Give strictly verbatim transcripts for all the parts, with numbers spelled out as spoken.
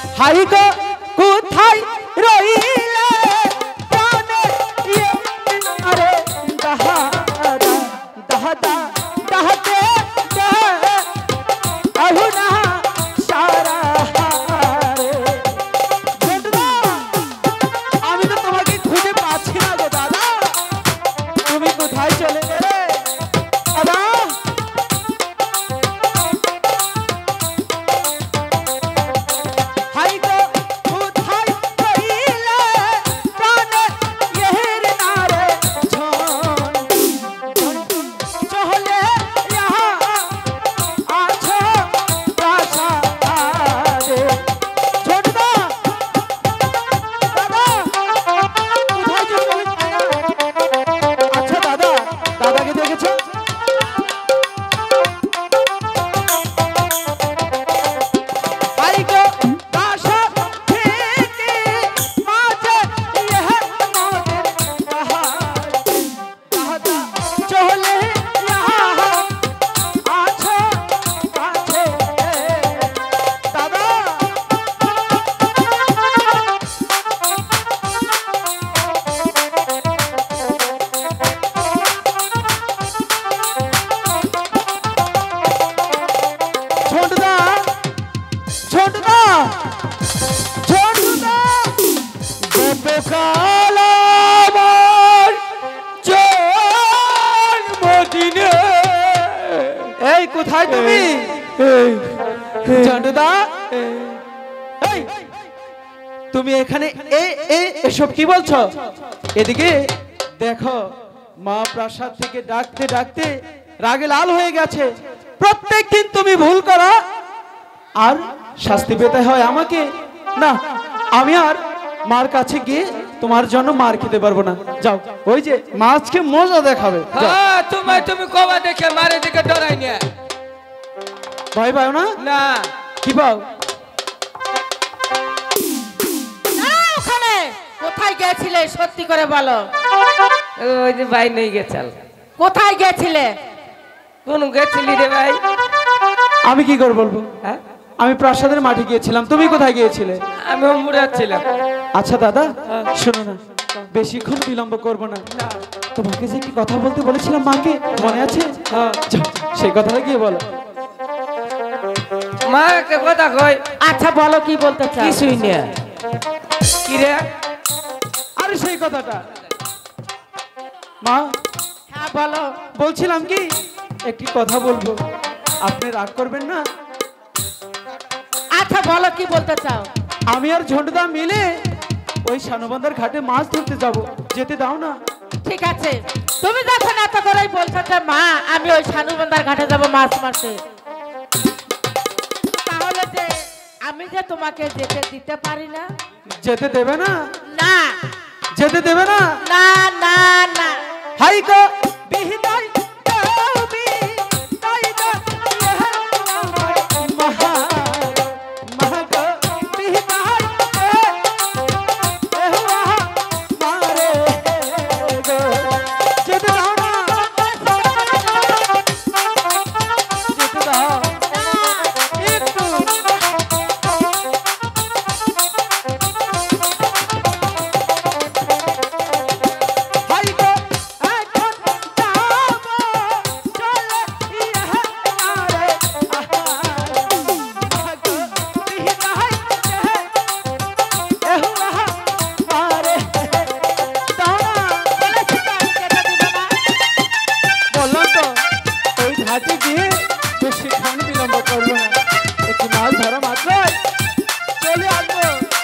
High গো কোথায় রইলে প্রাণের ইয়ে আরে দাহা দাহা দাহাতে আহু না সারা আমি তো তোমাকে খুঁজে পাচ্ছি না গো দাদা, তুমি কোথায় চলে গেলে দাদা? হাই গো কোথায় রইলে প্রাণের ইয়ের নারে ঝন চলে ইহা আছো প্রাসাদে। ছোটদা দাদা কোথায় চলে গেলে? আচ্ছা দাদা, দাদাকে দেখেছো? হাই গো প্রাসাদ থেকে মাঝে ইহ মোদের পাহাড় দাদা চলে ইহা আছো কাছে দাদা। ছোটদা ছোটদা ছোটদা গোপকাল আমার জন্মদিনে। এই কোথায় তুমি ছোটদা? এই তুমি এখানে এ এ এসব কি বলছো? এদিকে দেখো, মা প্রাসাদ থেকে ডাকতে ডাকতে রাগে লাল হয়ে গেছে। প্রত্যেকদিন তুমি ভুল করো আর শাস্তি পেতে হয় আমাকে। না, আমি আর মার কাছে গিয়ে তোমার জন্য মার খেতে পারবো না। যাও, ওই যে মাছকে মজা দেখাবে। যাও। হ্যাঁ তুমি তুমি কবা দেখে মারে দিকে ডরাই নিয়ে ভয় পাও না? না কি পাও? না, ওখানে কোথায় গেছিলে সত্যি করে বলো। ওই যে ভাই নেই গেছাল। কোথায় গেছিলে? কোন গেছিলি রে ভাই? আমি কি করে বলবো? হ্যাঁ আমি প্রাসাদের মাঠে গিয়েছিলাম। তুমি কোথায় গিয়েছিলে? আমি অম্বুরে ছিলাম। আচ্ছা দাদা, শোনো না, বেশিক্ষণ বিলম্ব করবো না। তোমাকে যে কি কথা বলতে বলেছিলাম মাকে, মনে আছে? যাও, সেই কথাটা গিয়ে বলো। মা একটা কথা কই। আচ্ছা বলো, কি বলতে চাও? কিছুই না। কি রে? আরে সেই কথাটা মা, হ্যাঁ বলো। বলছিলাম কি একটি কথা বলবো, আপনি রাগ করবেন না? আচ্ছা বলো, কি বলতে চাও? আমি আর ঝন্টুদা মিলে ওই শানবান্ধার ঘাটে মাছ ধরতে যাব, যেতে দাও না? ঠিক আছে, তুমি যখন এত করেই বলছো যে মা আমি ওই শানুবন্দার ঘাটে যাব মাছ মারতে, তাহলে যে আমি যে তোমাকে যেতে দিতে পারি না। যেতে দেবে না? না যেতে দেবে না? না না না। হাই গো বিহিতাই দেবী তাই গো ইহ আমার মহা মহা গো বিহিতাই এ হুয়া মারে গো। যেতে দাও না, যেতে দাও একটু। হাই গো এখন যাব চলে ইহ মারে আহা মহা গো বিহিতাই এ হুয়া মারে দাও না। বলেছি তো আমি যেতে দিব না। বললাম তো ওই ঘাটে গিয়ে বেশিক্ষণ বিলম্ব করবো না, একটু মাছ ধরা মাত্রই চলে আসবো।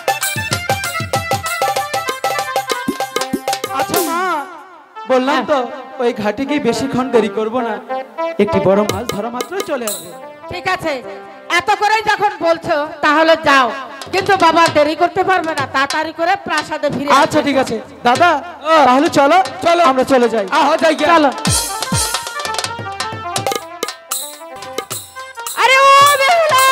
আচ্ছা মা, বললাম তো ওই ঘাটে গিয়ে বেশিক্ষণ দেরি করবো না, একটি বড় মাছ ধরা মাত্রই চলে আসবো। ঠিক আছে, এত করে যখন বলছো তাহলে যাও, কিন্তু বাবা দেরি করতে পারবে না, তাড়াতাড়ি করে প্রাসাদে ফিরে আচ্ছা ঠিক আছে দাদা, তাহলে চলো চলো আমরা চলে যাই। আহ যাই গিয়া। চলো। আরে ও বেহুলা,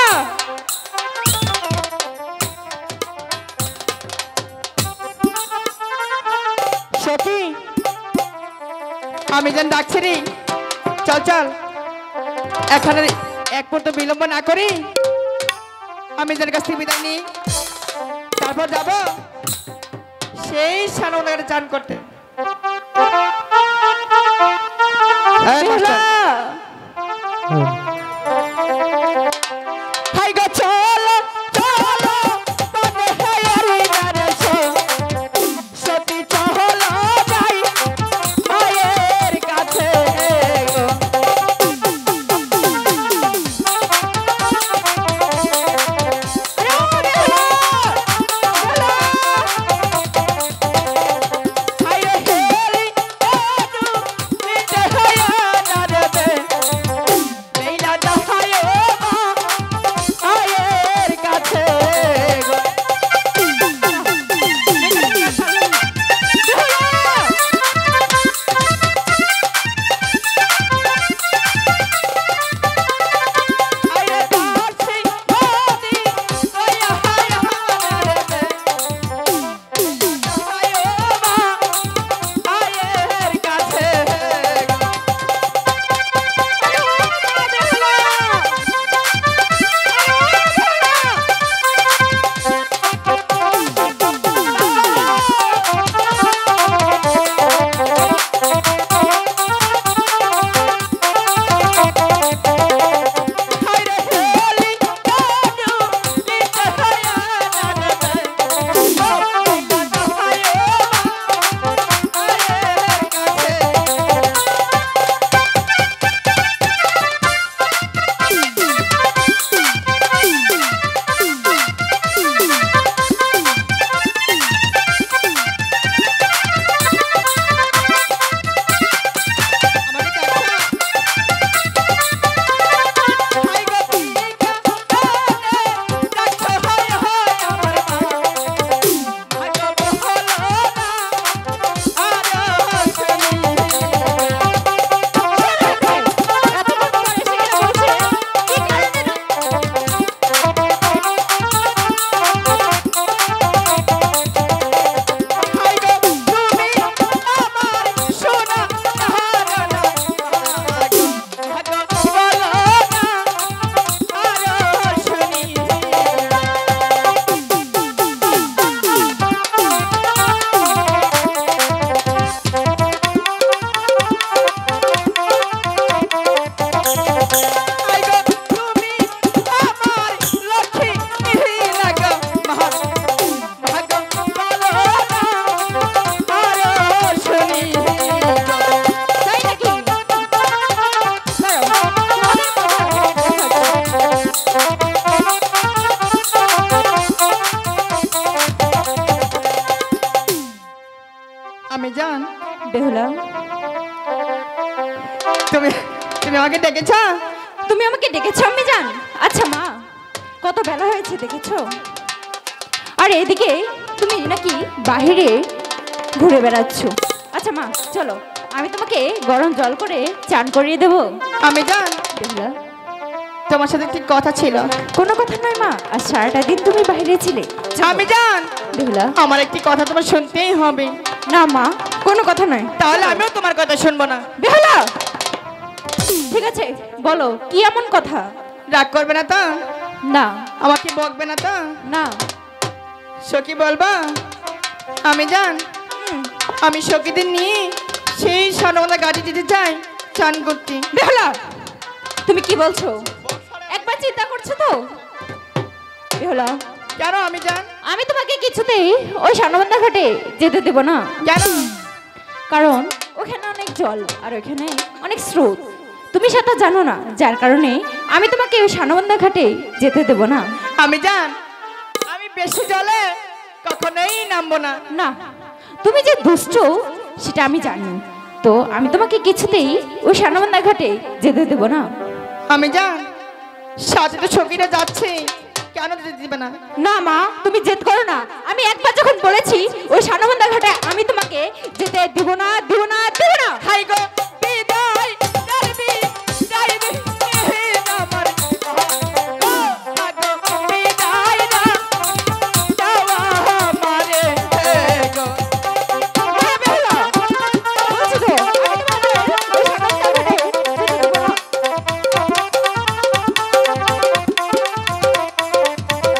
সখী আমি যেন ডাকছি রে, চল চল, এখন এক মিনিট বিলম্ব না করি আমি যার কাছ থেকে বিদায় নিই, তারপর যাব সেই সানন্দাঘাটে চান করতে। এই মাস্টার। হাই গো চলো চলো বনে হায়ারি নারসো, সতী চলো যাই মায়ের কাছে গো। হাই রে হেলি এদু নিতে হায়া নারবে, মেলা দহায়ো মা মায়ের কাছে গো। হায়রে দাসী নদী ওয়া হায়া নারবে, দহায়ো মা মায়ের কাছে গো। হায়রে হেলি এদু নিতে হায়া নারবে, মেলা দহায়ো মা মায়ের কাছে। আমাকে কাছে হাই গো পিকা ওরে রাখো হায় হায় আমার মা, হাই গো বহলো না আর শুনি। হাই গো তুমি আমার সোনা হারানা, হাই গো বলো না আর শুনি। হাই গো তুমি আমার লক্ষ্মী নিহিলা গো, মহা ভাগ বলো না আর শুনি। তাই নাকি? দাঁড়াও, আমি জান বেহুলা, তুমি তুমি আমাকে ডেকেছ? তুমি আমাকে ডেকেছো আমি জান? আচ্ছা মা, কত বেলা হয়েছে দেখেছো? আর এদিকে তুমি নাকি বাহিরে ঘুরে বেড়াচ্ছ। আচ্ছা মা চলো, আমি তোমাকে গরম জল করে চান করিয়ে দেবো। আমি জান বেহুলা, তোমার সাথে একটি কথা ছিল। কোনো কথা নয় মা, আর সারাটা দিন তুমি বাইরে ছিলে। আমি জান বেহুলা, আমার একটি কথা তোমার শুনতেই হবে, না মা কোনো কথা নয়। তাহলে আমিও তোমার কথা শুনবো না। বেহুলা, ঠিক আছে বলো কি এমন কথা? রাগ করবে না তো? না আমাকে বকবে না তো? না। সখী বলবা? আমি জান হুম, আমি সখীদের নিয়ে সেই সানন্দা গাড়ি দিতে চাই চান করতে। বেহুলা তুমি কি বলছো? একবার চিন্তা করছো তো? বেহুলা, কেন আমি জান? আমি তোমাকে কিছুতেই ওই সানবন্ধা ঘাটে যেতে দেব না। কেন? কারণ ওখানে অনেক জল আর ওখানে অনেক স্রোত, তুমি সেটা জানো না, যার কারণে আমি তোমাকে ওই সানবন্ধা ঘাটে যেতে দেব না। আমি জান আমি বেশি জলে কখনোই নামবো না। না, তুমি যে দুষ্ট সেটা আমি জানি, তো আমি তোমাকে কিছুতেই ওই সানবন্ধা ঘাটে যেতে দেব না। আমি জান সাথে তো সখীরা যাচ্ছে, কেন যেতে দিবে না? না মা, তুমি জেদ করো না। আমি একবার যখন বলেছি ওই সানবন্ধা ঘাটে আমি তোমাকে যেতে দিব না, দিব না, দিব না। হাই গো বিদায় যাইবি যাইবি এহে আমার গো আগো বিদায় না যাওয়া আমারে গো। হ্যাঁ, বেহুলা, বলছি তো, আমি তোমাকে ওই সানবন্ধা ঘাটে যেতে দেব না।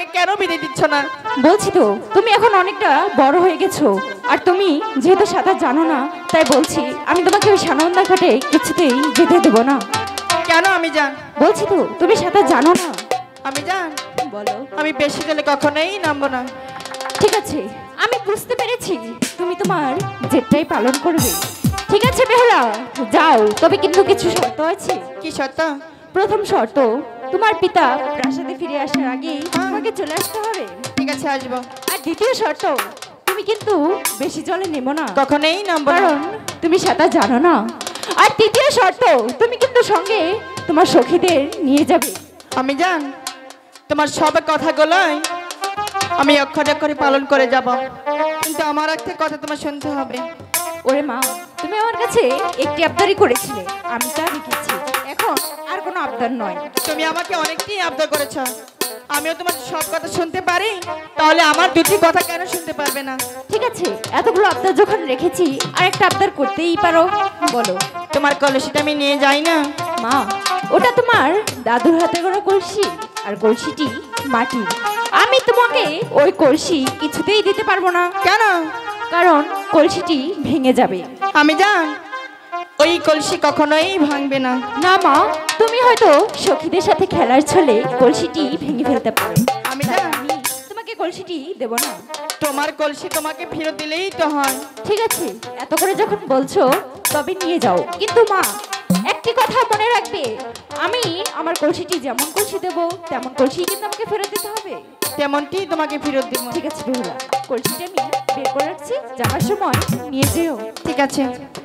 আমাকে কেন বিদায় দিচ্ছ না? বলছি তো তুমি এখন অনেকটা বড় হয়ে গেছো, আর তুমি যেহেতু সাঁতার জানো না, তাই বলছি আমি তোমাকে ওই সানন্দা ঘাটে কিছুতেই যেতে দেবো না। কেন আমি জান? বলছি তো তুমি সাঁতার জানো না। আমি জান বলো। আমি বেশি জলে কখনোই নামবো না। ঠিক আছে, আমি বুঝতে পেরেছি তুমি তোমার জেদটাই পালন করবে। ঠিক আছে বেহুলা, যাও, তবে কিন্তু কিছু শর্ত আছে। কি সত্য? প্রথম শর্ত, তোমার পিতা প্রাসাদে ফিরে আসার আগেই তোমাকে চলে আসতে হবে। ঠিক আছে, আসবো। আর দ্বিতীয় শর্ত, তুমি কিন্তু বেশি জলে নেমো না, কখনোই নামবো না। কারণ তুমি সাঁতার জানো না। আর তৃতীয় শর্ত, তুমি কিন্তু সঙ্গে তোমার সখীদের নিয়ে যাবে। আমি জান তোমার সব কথাগুলোই আমি অক্ষরে অক্ষরে পালন করে যাব, কিন্তু আমার একটা কথা তোমার শুনতে হবে। ওরে মা, তুমি আমার কাছে একটি আবদারই করেছিলে, আমি তা রেখেছি, এখন আর কোনো আবদার নয়। তুমি আমাকে অনেকটাই আবদার করেছ, আমিও তোমার সব কথা শুনতে পারি, তাহলে আমার দুটি কথা কেন শুনতে পারবে না? ঠিক আছে, এতগুলো আবদার যখন রেখেছি, আর একটা আবদার করতেই পারো, বলো। তোমার কলসিটা আমি নিয়ে যাই না? মা, ওটা তোমার দাদুর হাতে করা কলসি, আর কলসিটি মাটির। আমি তোমাকে ওই কলসি কিছুতেই দিতে পারবো না। কেন? কারণ কলসিটি ভেঙে যাবে। আমি জান ওই কলসি কখনোই ভাঙবে না। না মা, তুমি হয়তো সখীদের সাথে খেলার ছলে কলসিটি ভেঙে ফেলতে পারো। আমি তাই জান আমি তোমাকে কলসিটি দেব না। তোমার কলসি তোমাকে ফেরত দিলেই তো হয়। ঠিক আছে, এত করে যখন বলছো তবে নিয়ে যাও, কিন্তু মা একটি কথা মনে রাখবে, আমি আমার কলসিটি যেমন কলসি দেব তেমন কলসি কিন্তু আমাকে ফেরত দিতে হবে। তেমনটি তোমাকে ফেরত দিব। ঠিক আছে বেহুলা, কলসিটা আমি বের করে রাখছি, যাওয়ার সময় নিয়ে যেও। ঠিক আছে।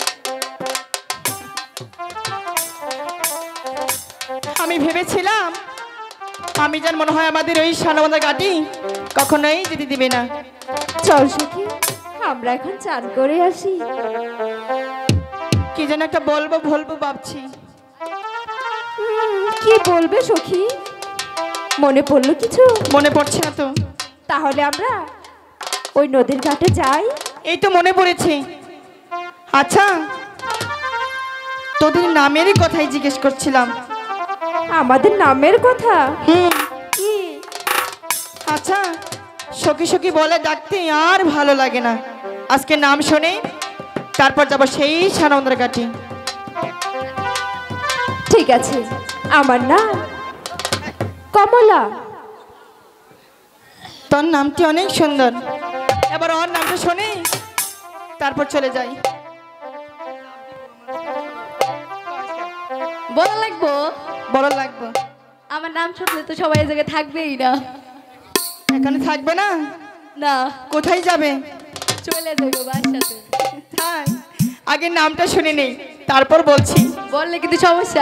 আমি ভেবেছিলাম আমি জান মনে হয় আমাদের ওই সানবান্ধা ঘাটি কখনোই যেতে দিবে না। চল সখী, আমরা এখন চান করে আসি। কি যেন একটা বলবো বলবো ভাবছি। উম, কি বলবে সখী? মনে পড়লো কিছু? মনে পড়ছে না তো। তাহলে আমরা ওই নদীর ঘাটে যাই। এই তো মনে পড়েছে। আচ্ছা, তোদের নামেরই কথাই জিজ্ঞেস করছিলাম। আমাদের নামের কথা? হুম। কি? আচ্ছা, সখী সখী বলে ডাকতে আর ভালো লাগে না। আজকে নাম শুনে তারপর যাবো সেই সানন্দার ঘাটি। ঠিক আছে, আমার নাম কমলা। তোর নামটি অনেক সুন্দর। এবার ওর নামটা শুনে তারপর চলে যাই। বলা লাগবো? বড় লাগবে। আমার নাম শুনলে তো সবাই এই জায়গায় থাকবেই না। এখানে থাকবে না? না, কোথায় যাবে? চলে যাবো বাসাতে। তাই আগে নামটা শুনে নেই, তারপর বলছি। বললে কিন্তু সমস্যা।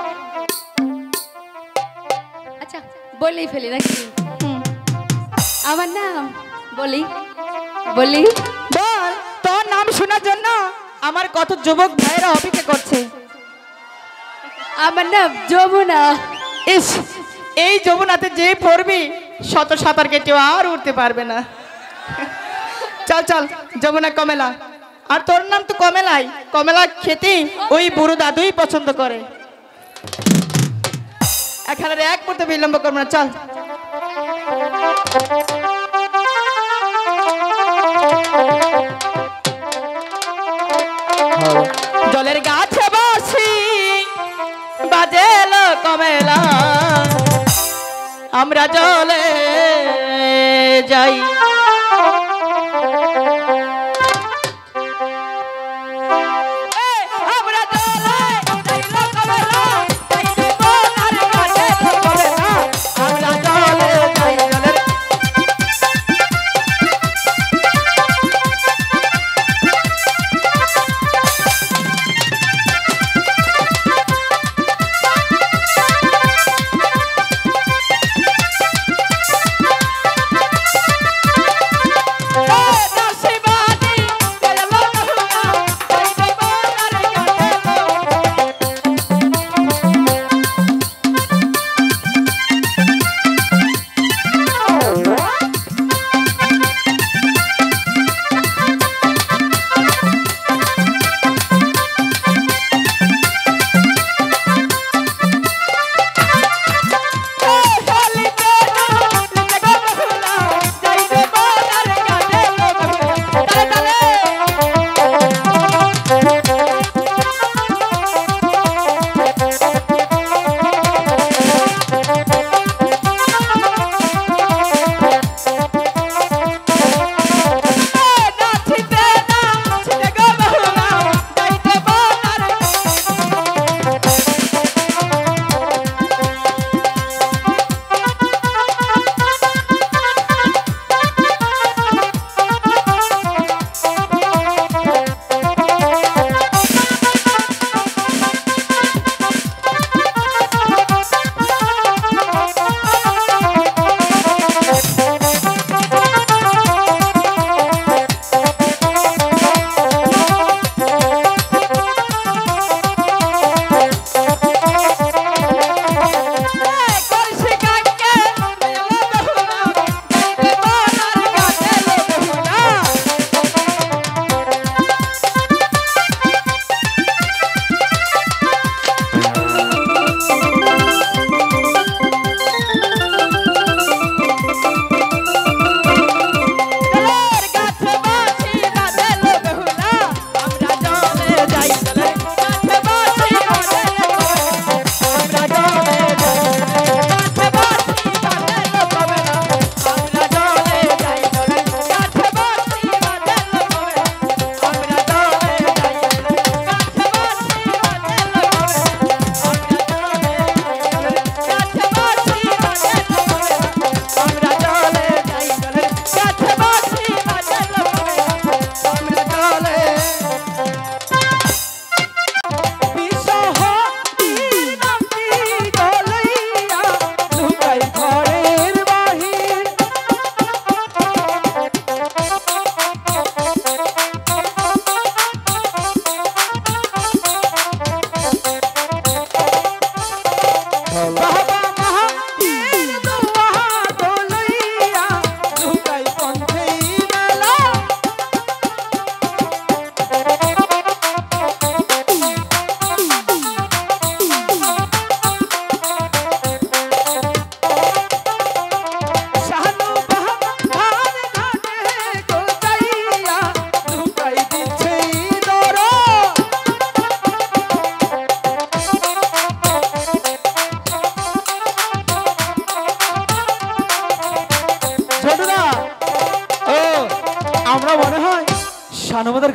আচ্ছা, বললেই ফেলি নাকি? হুম। আমার নাম বলি বলি বল, তোর নাম শোনার জন্য আমার কত যুবক ভাইয়েরা অপেক্ষা করছে। আমার নাম যমুনা। ইস, এই যমুনাতে যে পড়বি শত সাঁতার কেটেও আর উঠতে পারবে না। চল চল, যমুনা কমলা। আর তোর নাম তো কমলাই। কমলা খেতে ওই বুড়ো দাদুই পছন্দ করে। এখানে এক মুহূর্তে বিলম্ব করবো না, চল। জলের গাছে বসি বাজেল কমেলা, আমরা জলে যাই।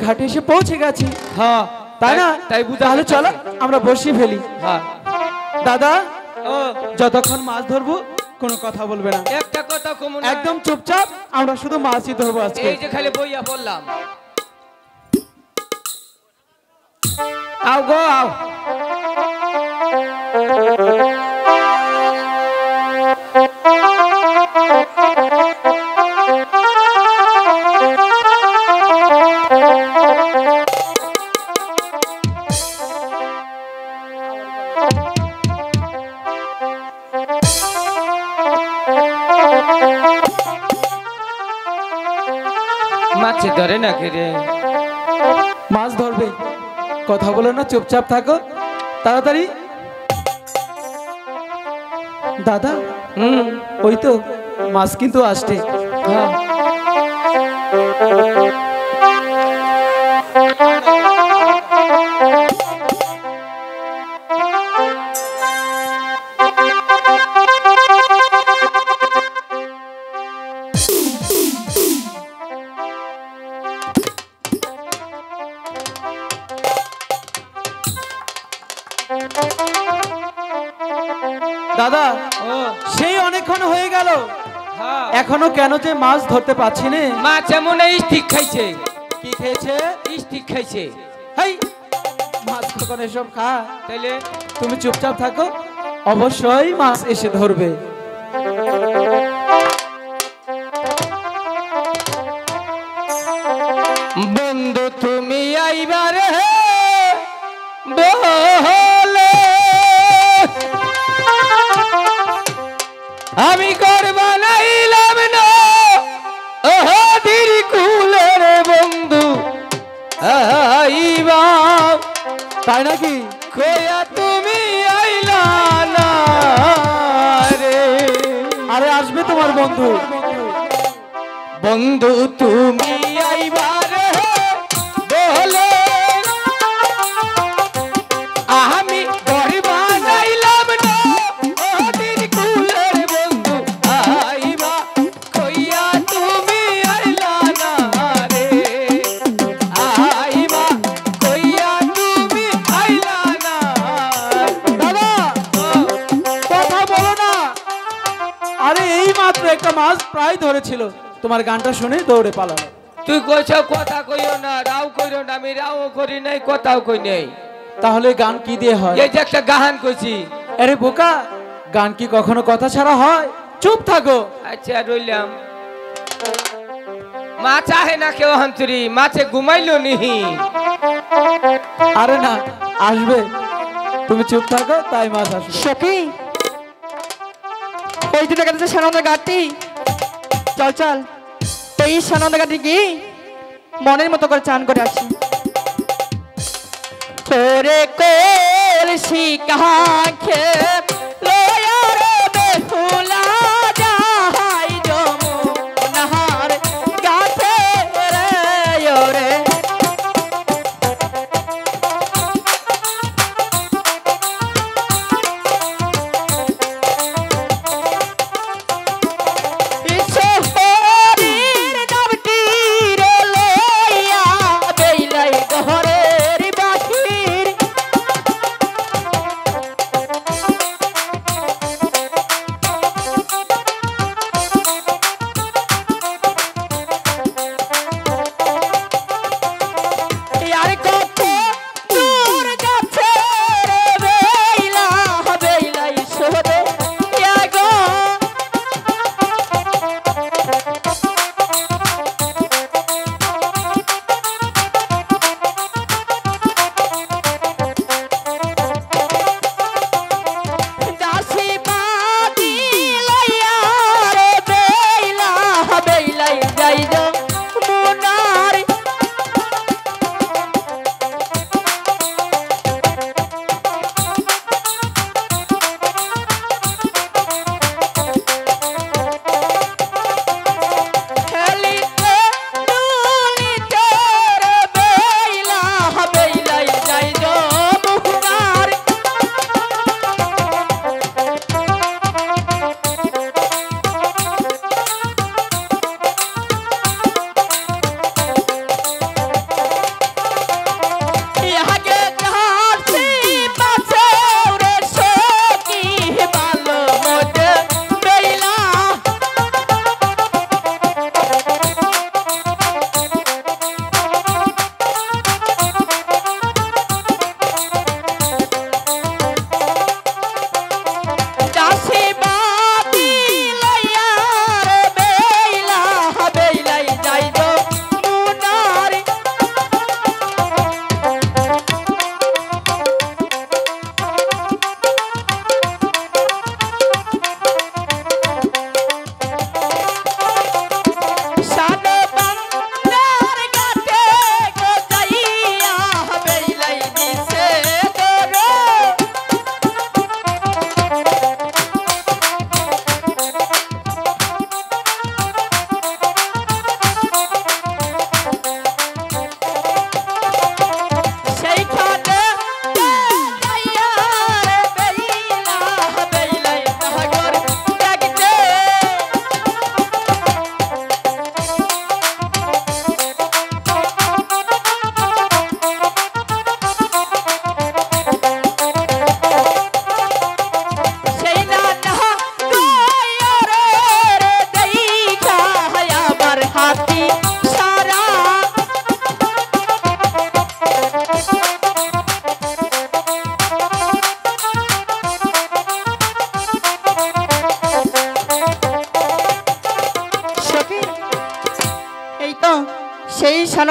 ঘাটে এসে পৌঁছে গেছি, হ্যাঁ তাই না? তাই বুঝা তাহলে চলো আমরা বসি ফেলি। হ্যাঁ দাদা, ও যতক্ষণ মাছ ধরবো কোনো কথা বলবে না, একটা কথা কমু না, একদম চুপচাপ, আমরা শুধু মাছই ধরবো আজকে। এই যে খালি বইয়া বললাম। আও গো আও। মাছে ধরে নাকি রে? মাছ ধরবে, কথা বলো না, চুপচাপ থাকো তাড়াতাড়ি। দাদা, হুম ওই তো মাছ কিন্তু আসছে। হ্যাঁ দাদা, ও সেই অনেকক্ষণ হয়ে গেল, হ্যাঁ এখনো কেন যে মাছ ধরতে পারছি না? মাছ এমন স্টিক খাইছে, কি খেয়েছে? স্টিক খাইছে। হেই, মাছ কখন এসব খা? তাইলে তুমি চুপচাপ থাকো, অবশ্যই মাছ এসে ধরবে। বন্ধু তুমি আইবারে বলে আমি ঘর বানাইলাম না ওহদির কুলের বন্ধু আইবা। তাই নাকি? কইয়া তুমি আইলা না রে। আরে আসবে তোমার বন্ধু। বন্ধু তুমি আইবারে বলে আমি ঘর বানাইলাম না ওদের কুলের বন্ধু আইবা। কইয়া তুমি আইলা না রে আইবা। কইয়া তুমি আইলা না। দাদা, কথা বলো না। আরে এই মাত্র একটা মাছ প্রায় ধরেছিল, তোমার গানটা শুনে দৌড়ে পালালো। তুই কইছ কথা কইও না, রাও কইও না, আমি রাও করি নাই, কথাও কই নাই। তাহলে গান কি দিয়ে হয়? এই যে একটা গাহান কইছি। আরে বোকা, গান কি কখনো কথা ছাড়া হয়? চুপ থাকো। আচ্ছা রইলাম। মাছ আহে না কেউ হান্তরি, মাছে ঘুমাইলো নিহি। আরে না, আসবে, তুমি চুপ থাকো, তাই মাছ আসবে। সখী, ওই তো দেখা যাচ্ছে সানন্দের ঘাটটি। চল চল, এই সানন্দের ঘাটে কি মনের মতো করে চান করে আসি। তোরে কলসি কাঁখে লয়া রে বেহুলা যাহাই যমুনার ঘাটে রে ওরে। শহরের নামটি রে লইয়া বেইলাই ঘরের বাহির।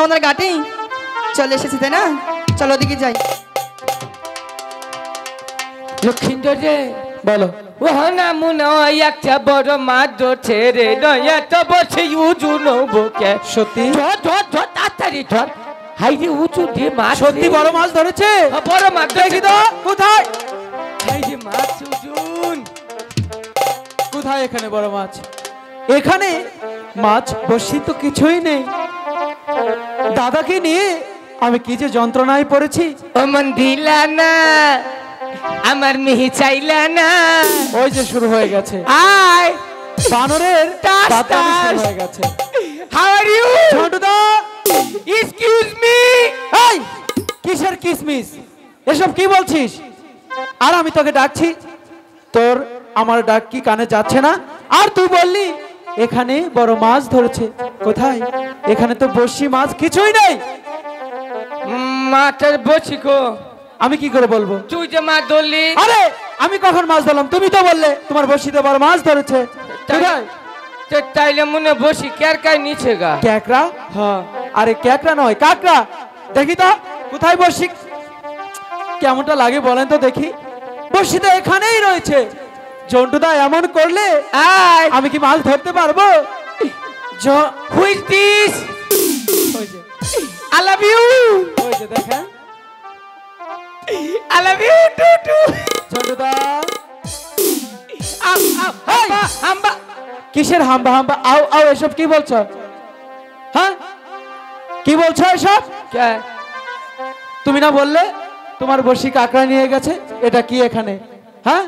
আমাদের ঘাটে চলে এসেছি তাই না? চলো ওদিকে যাই। লক্ষিন্দর রে বলো। ও না মনে হয় একটা বড় মাছ ধরছে রে নয়া তো বসে উজু নবকে সত্যি ধর ধর ধর তাড়াতাড়ি ধর হাই রে উঁচু দিয়ে মাছ সত্যি বড় মাছ ধরেছে? হ্যাঁ, বড় মাছ দেখি তো কোথায়? হাই রে মাছ উজুন কোথায় এখানে বড় মাছ? এখানে মাছ বসি তো কিছুই নেই। দাদাকে নিয়ে আমি কি যে যন্ত্রণায় পড়েছি। অমন দিলা না আমার মিহি চাইলা না। ওই যে শুরু হয়ে গেছে আয় বানরের টাস, বাতাবি শুরু টাস। হয়ে গেছে। হাউ আর ইউ ঝন্টুদা, এক্সকিউজ মি এই কিসের কিসমিস এসব কি বলছিস? আর আমি তোকে ডাকছি, তোর আমার ডাক কি কানে যাচ্ছে না? আর তুই বললি এখানে বড় মাছ ধরেছে। কোথায়? এখানে তো বড়শি মাছ কিছুই নেই। মাছের বসিকো আমি কি করে বলবো? তুই যে মাছ ধরলি আরে আমি কখন মাছ ধরলাম? তুমি তো বললে তোমার বড়শিতে বড় মাছ ধরেছে। কোথায়? তো তাইলে মনে বসি কেরকাই নিচে গা ক্যাকড়া? হ্যাঁ। আরে ক্যাকড়া নয়, কাকড়া। দেখি তো কোথায় বড়শি। কেমনটা লাগে বলেন তো দেখি। বড়শি তো এখানেই রয়েছে। জন্টুদা এমন করলে আয় আমি কি মাছ ধরতে পারবো? জ- হু ইজ দিস ওই যে, আই লাভ ইউ ওই যে দেখেন I love you too too জন্টুদা। হাম্বা হাম্বা কিসের হাম্বা হাম্বা আও আও এসব কি বলছো? হ্যাঁ কি বলছো এসব? কে তুমি না বললে তোমার বড়শি কাকড়া নিয়ে গেছে? এটা কি এখানে? হ্যাঁ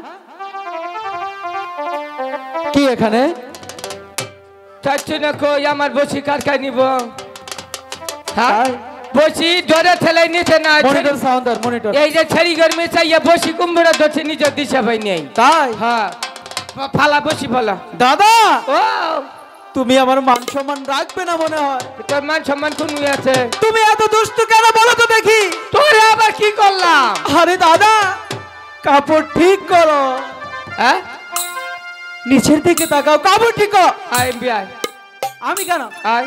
কি এখানে? চাচ্ছি না কই আমার বসি কারকাই নিব হ্যাঁ তাই? বসি ধরে ঠেলাই নিচে না মনিটর সাউন্ডার মনিটর। এই যে ছেড়ি গরমে চাইয়া বসি কুম্ভরা ধরছে নিজের দিশা ভাই নেই তাই? হ্যাঁ ফালা বসি ফালা দাদা ও তুমি আমার মান সম্মান রাখবে না মনে হয়। তোর মান সম্মান কোন আছে তুমি এত দুষ্টু কেন বলো তো দেখি? তোরে আবার কি করলাম আরে দাদা কাপড় ঠিক করো। হ্যাঁ নিচের দিকে তাকাও, কাপড় ঠিক করো। আই এম বিআই আমি কেন? আই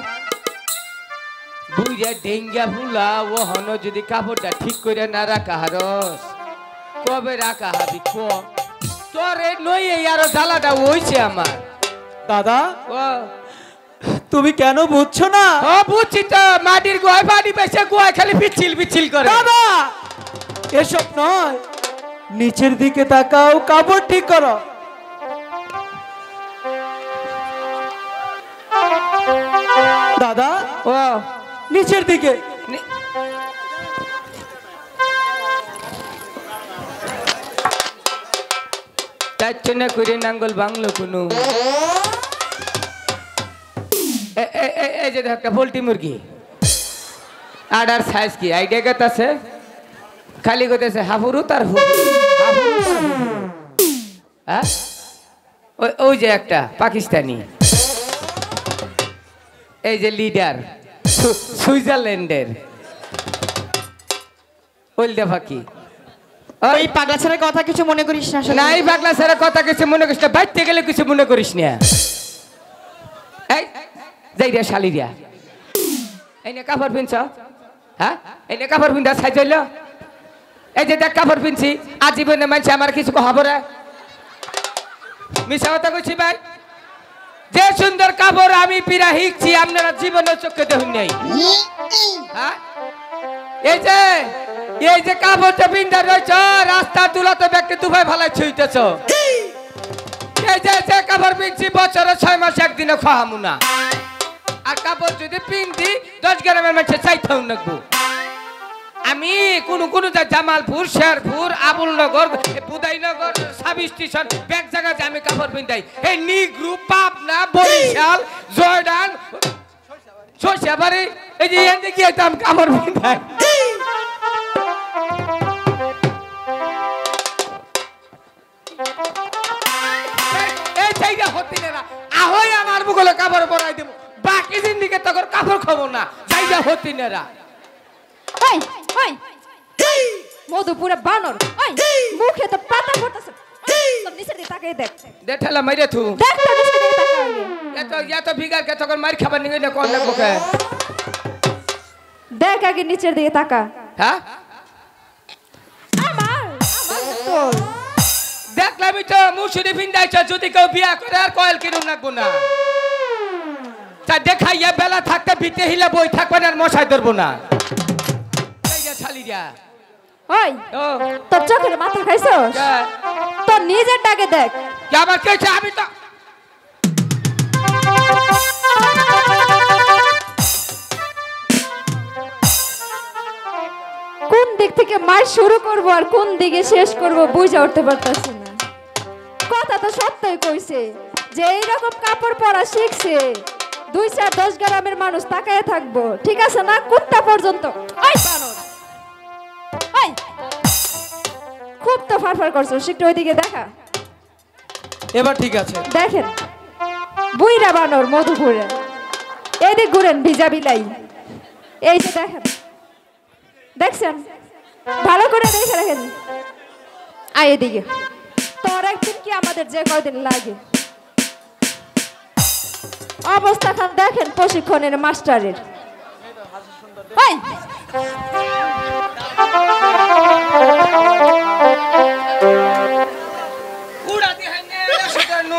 বুইরা ডেঙ্গা ফুলা ও হন যদি কাপড়টা ঠিক করে না রাখা হারস কবে রাখা হাবি ক তোরে নই আর জ্বালাটা হইছে আমার দাদা ও তুমি কেন বুঝছো না? ও বুঝছি তো মাটির গোয় বাড়ি বেসে গোয় খালি পিছিল পিছিল করে দাদা এসব নয়, নিচের দিকে তাকাও, কাপড় ঠিক করো। দাদা ও নিচের দিকে। নি- তাই জন্য করে নাঙ্গল বাংলো কোনো এ- এ- এ- এই যে দেখ একটা পোল্ট্রি মুরগি আডার সাইজ কি আইডিয়া কত আছে খালি কইতেছে হাফুরু তার হুফুরু, হাফুরু তার হুফুরু। হ্যাঁ ওই ওই যে একটা পাকিস্তানি এই যে লিডার সুইজারল্যান্ডের ওইলদা ফাঁকি ওই পাগলা ছেলের কথা কিছু মনে করিস না আসলে। নাই পাগলা সারা কথা কিছু মনে করিস না বাইতে গেলে কিছু মনে করিস না এই যাই রে শালি রিয়া এই নে কাপড় পিনছ হ্যাঁ এই নে কাপড় পিন্দা সাইজ হইল এই যে দেখ কাপড় পিনছি আজীবনে মানছে আমার কিছু কহাবো রে মিশা কথা কইছি ভাই যে সুন্দর কাপড় আমি পিরা হিকছি আপনারা জীবনে চোখে দেখুন নাই হ্যাঁ এই যে এই যে কাপড়টা পিন্দা রয়েছ রাস্তা তুলাতে ব্যক্তি দুভাই ভালাই ছুইতেছ এই যে যে কাপড় পিনছি বছরে ছয় মাস একদিনে খাওয়ামু না আর কাপড় যদি পিন্দি দশ গ্রামের মানুষের চাইতেও নাকবো আমি কোন কোন জামালপুর শেরপুর আবুলনগর বুদাইনগর সাব স্টেশন ব্যাগ জায়গাতে আমি কাপড় পিন্দাই এই নি গ্রুপ পাবনা বরিশাল জর্ডান সরষাবাড়ি এই যে এখান থেকে গিয়ে আমি কাপড় পিন্দাই এই জায়গা হতে না আহই আমার মুখলে কাপড় পরাই দেব বাকি জিন্দিকে তখন কাপড় খাবো না জায়গা হতে না ওই ওই মধুপুরে বানর ওই মুখে তো পাতা পড়তেছে তোর নিচের দিকে তাকিয়ে দেখ দেখালা মাইরে থু দেখ তোর নিচের দিকে তাকাই এত এত বিগার কে তখন মার খাবার নিয়ে না কোন লাগবো কে দেখ আগে নিচের দিকে তাকা। হ্যাঁ আমার আমার তোর দেখলামই তো মুসুরি ভিন্দাইছ, যদি কেউ বিয়া করে আর কয়েল কিনুম লাগবো না। তা দেখাইয়া বেলা থাকতে ভিতে হিলে বই থাকবে না, আর মশাই ধরবো না। এই যে শালিরা ওই ও তোর চোখের মাথা খাইছস? কে? তোর নিজের ডাকে দেখ। কি আবার কে হইছে? আমি তো কোন দিক থেকে মার শুরু করব আর কোন দিকে শেষ করব বুঝে উঠতে পারতাছি না। কথা তো সত্যই কইছে যে এইরকম কাপড় পরা শিখছে, দুই চার দশ গ্রামের মানুষ তাকায় থাকবো, ঠিক আছে না? কুত্তা পর্যন্ত। ওই বানর, ওই খুব তো ফারফার করছো, একটু ওইদিকে দেখা। এবার ঠিক আছে। দেখেন বুইরা বানর মধু ঘুরে, এইদিক ঘুরেন ভিজা বিলাই। এই যে দেখেন, দেখছেন? ভালো করে দেখে রাখেন। আয় এদিকে, তোর একদিন কি আমাদের যে কয়দিন লাগে। অবস্থা খান দেখেন প্রশিক্ষণের মাস্টারের। ওই উড়া দিহাই নে সেটা নো।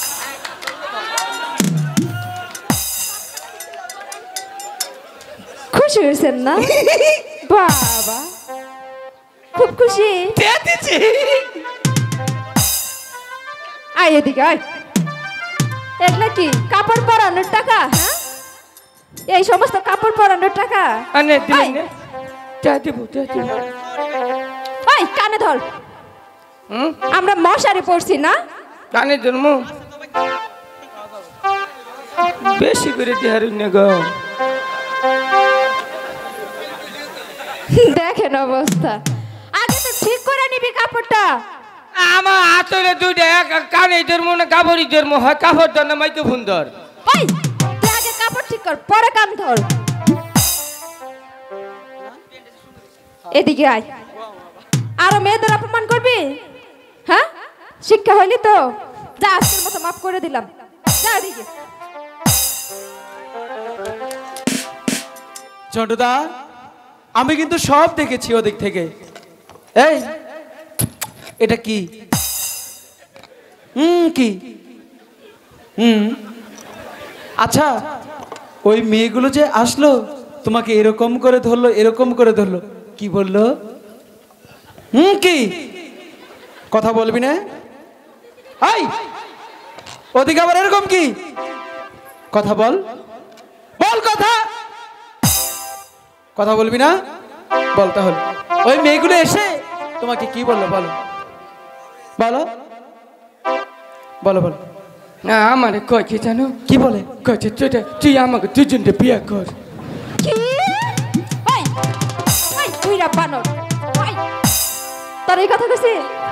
খুশি হয়েছেন না? বাবা খুব খুশি। দিছি আয় এদিকে আয়। এগুলা কি কাপড় পরানোর টাকা? হ্যাঁ, এই সমস্ত কাপড় পরানোর টাকা। আনে দিলেন আয়। নে যা দিব যা দিব। ওই কানে ধর, হুম আমরা মশারি পড়ছি না? কানে জন্ম বেশি করে দেহারুন না গো। দেখেন অবস্থা, আগে তো ঠিক করে নিবি কাপড়টা। আমার হাতলে দুইটা এক কানে জন্ম না কাপড়ই জন্ম হয়, কাপড় ধর না মাইকে ফোন ধর। ওই তুই আগে কাপড় ঠিক কর, পরে কান ধর। এদিকে আয়। আরো মেয়েদের অপমান করবি? হ্যাঁ, শিক্ষা হয়নি তো? যা, আজকের মতো মাফ করে দিলাম, যা এদিকে। ঝন্টুদা, আমি কিন্তু সব দেখেছি ওদিক থেকে। এই এটা কি? হুম কি? হুম আচ্ছা, ওই মেয়েগুলো যে আসলো তোমাকে এরকম করে ধরলো, এরকম করে ধরলো, কি বললো? হুম কি? কথা বলবি না? এই ওদিকে আবার এরকম কি? কথা বল, বল কথা। কথা বলবি না? বল তাহলে। ওই মেয়েগুলো এসে তোমাকে কি বললো বলো, বলো বলো বলো। না আমার কয় কি জানো? কি বলে? কয়েছে তুই তুই আমাকে দুজনকে বিয়ে কর। কি? ওই ওই তুইরা বানর, ওই তোর এই কথা কইছি?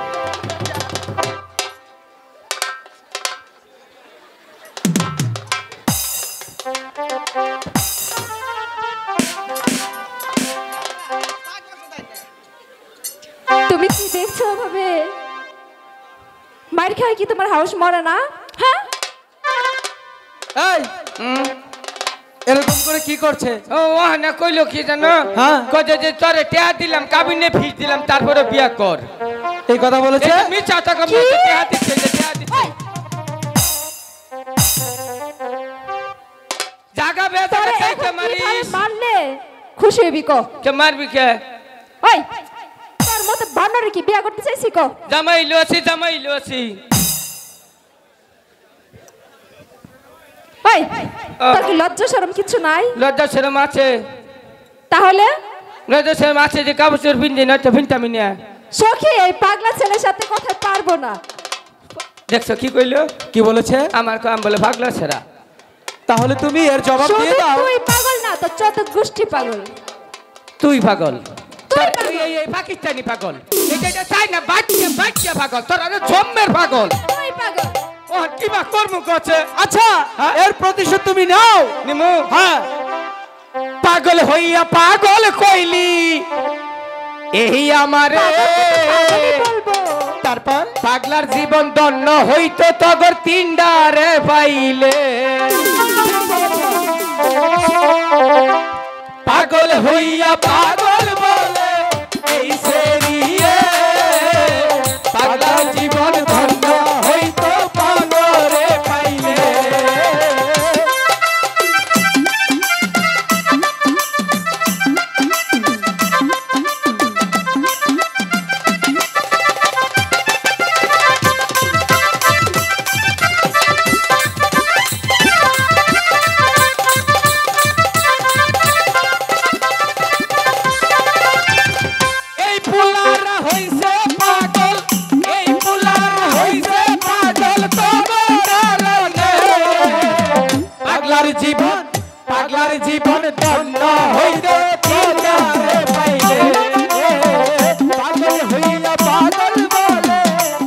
তুমি কি দেখছো ভাবে? মার খায় কি তোমার হাউস মরে না? হ্যাঁ, এই হুম এরকম করে কি করছে? ও না কইলো কি জানো? হ্যাঁ। কয়ে যে তোরে টেয়া দিলাম, কাবিনে ফিস দিলাম, তারপরে বিয়ে কর। এই কথা বলেছে? মিছা টাকা মিছা টেয়া দিচ্ছে, যে টেয়া দিচ্ছে। জাগা বেতা তোরে চাইতে এখন মারিস। কিভাবে মারলে খুশি হবি ক? কে মারবি কে? ওই তোর মতো বানরে কি বিয়া করতে চাইছি ক? জামাই লছি জামাই লছি। ওই তোর কি লজ্জা শরম কিছু নাই? লজ্জা শরম আছে, তাহলে লজ্জা শরম আছে যে কাপড় চোর পিনতে না তো পিনতামি না। সখী এই পাগলা ছেলের সাথে কথা পারবো না। দেখছো কি কইলো? কি বলেছে? আমার কাম বলে ভাগলা সেরা। তাহলে তুমি এর জবাব দিয়ে শুধু দাও। তুই পাগল না, তোর চত গোষ্ঠী পাগল। তুই পাগল, তুই তোর পাগল। এই এই পাকিস্তানি পাগল, এটা এটা চাই না, বাচ্চা বাচ্চা পাগল, তোর আরে জম্মের পাগল। তুই পাগল। ও কি বা কর্ম করছে? আচ্ছা, হ্যাঁ? এর প্রতিশোধ তুমি নাও। নিমু হ্যাঁ, পাগল হইয়া পাগল কইলি এই আমারে, পাগলই বলবো। তারপর পাগলার জীবন দন্ন হইতো তগর তিনডারে পাইলে। পাগল হইয়া পাগল বলে এই সেরিয়ে পাগলার জীবন ধন্য হইতো পাগলে পাইলে জীবন পাগলার জীবন ধন্য হইতে পাগলে পাইলে পাগল হইয়া পাগল বলে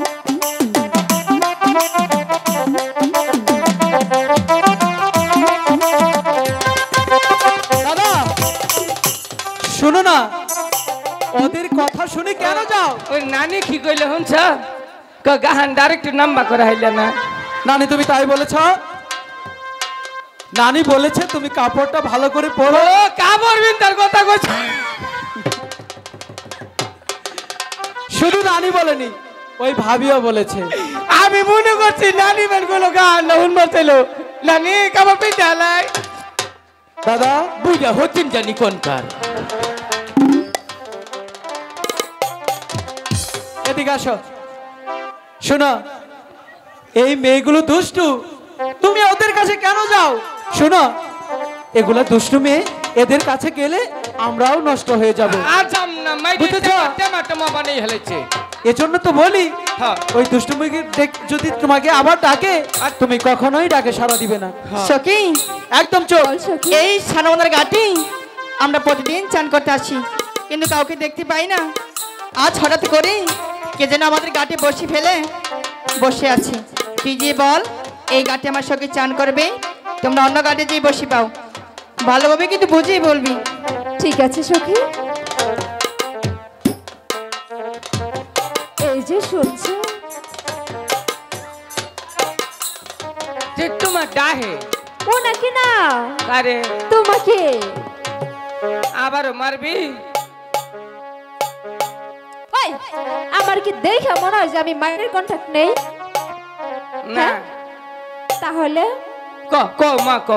দাদা শুনো না, ওদের কথা শুনে কেন যাও? ওই নানি কি কইলে হনছ ক গাহান ডাইরেক্ট নাম্বার করে হাইলা না নানি তুমি তাই বলেছ? নানি বলেছে তুমি কাপড়টা ভালো করে পরো। ও কাপড় বিনতার কথা কইছ শুধু নানি বলেনি, ওই ভাবিও বলেছে। আমি মনে করছি নানি বের কইলো গান নহুন মারছিল নানি কাপড় পিনতে আলাই দাদা বুঝা হচ্ছেন জানি কোনকার এদিকে আসো। শোনো, এই মেয়েগুলো দুষ্টু, তুমি ওদের কাছে কেন যাও? শোনো, এগুলা দুষ্টু মেয়ে, এদের কাছে গেলে আমরাও নষ্ট হয়ে যাব। আর যাম না মাইতে বুঝেছো? টেমা টেমা বানিয়ে হেলেছে এজন্য তো বলি, হ্যাঁ। ওই দুষ্টু মেয়েকে দেখ- যদি তোমাকে আবার ডাকে, আর তুমি কখনোই ডাকে সাড়া দিবে না। সখী একদম চোখ। বল সখী। এই সানবন্ধার ঘাটে আমরা প্রতিদিন চান করতে আসি, কিন্তু কাউকে দেখতে পাই না। আজ হঠাৎ করে কে যেন আমাদের ঘাটে বসে ফেলে বসে আছে। তুই যে বল এই ঘাটে আমার সঙ্গে চান করবে, তোমরা অন্য ঘাটে যেয়ে বসে পাও। ভালোভাবে কিন্তু বুঝেই বলবি। ঠিক আছে সখী, এই যে শুনছো, যে তোমার ডাহে ও নাকি না আরে তোমাকে। আবারও মারবি ওই, আমার কি দেখে মনে হয় যে আমি মায়ের কন্টাক্ট নেই? না হ্যাঁ? তাহলে ক ক মা ক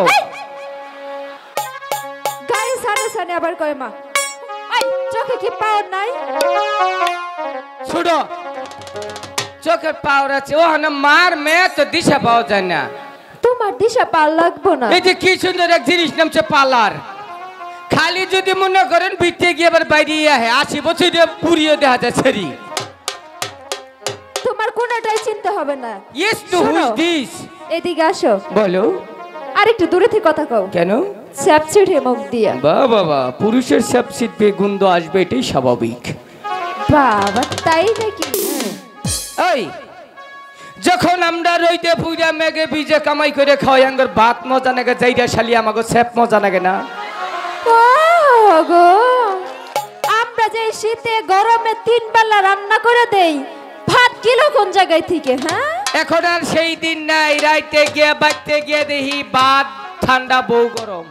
গায়ে সাড়ে সাড়ে আবার কয় মা। ওই, চোখে কি পাওয়ার নাই? ছুড়ো চোখের পাওয়ার আছে ও না মার মেয়ে তো দিশা পাওয়া যায় না। তোমার দিশা পার লাগবো না। এই যে কি সুন্দর এক জিনিস নামছে পার্লার, খালি যদি মনে করেন বিতে গিয়ে আবার বাইরে আহে আশি বছর পুরিয়ে দেখা যায় ছেড়ি। তোমার কোনটাই চিন্তা হবে না। ইয়েস টু শোনো, হুইজ দিস এদিকে আসো। বলো আর একটু দূরে থেকে কথা কও। কেন? স্যাপসিডে মুখ দিয়া। বা বাবা, পুরুষের সব শীতে গন্ধ আসবে, এটাই স্বাভাবিক। বাবা তাই নাকি? এই যখন আমরা রইতে পূজা মেঘে বিজে কামাই করে খাওয়াই আঙ্গর ভাত মজা নাগে যাইরা শালি আমাকে স্যাপ মজা নাগে না। ও গো, আমরা যে শীতে গরমে তিন বেলা রান্না করে দেই, ভাত কিলো কোন জায়গায় থেকে? হ্যাঁ, এখন আর সেই দিন নাই, রাইতে গিয়ে বাইতে গিয়ে দেখি ভাত ঠান্ডা বউ গরম।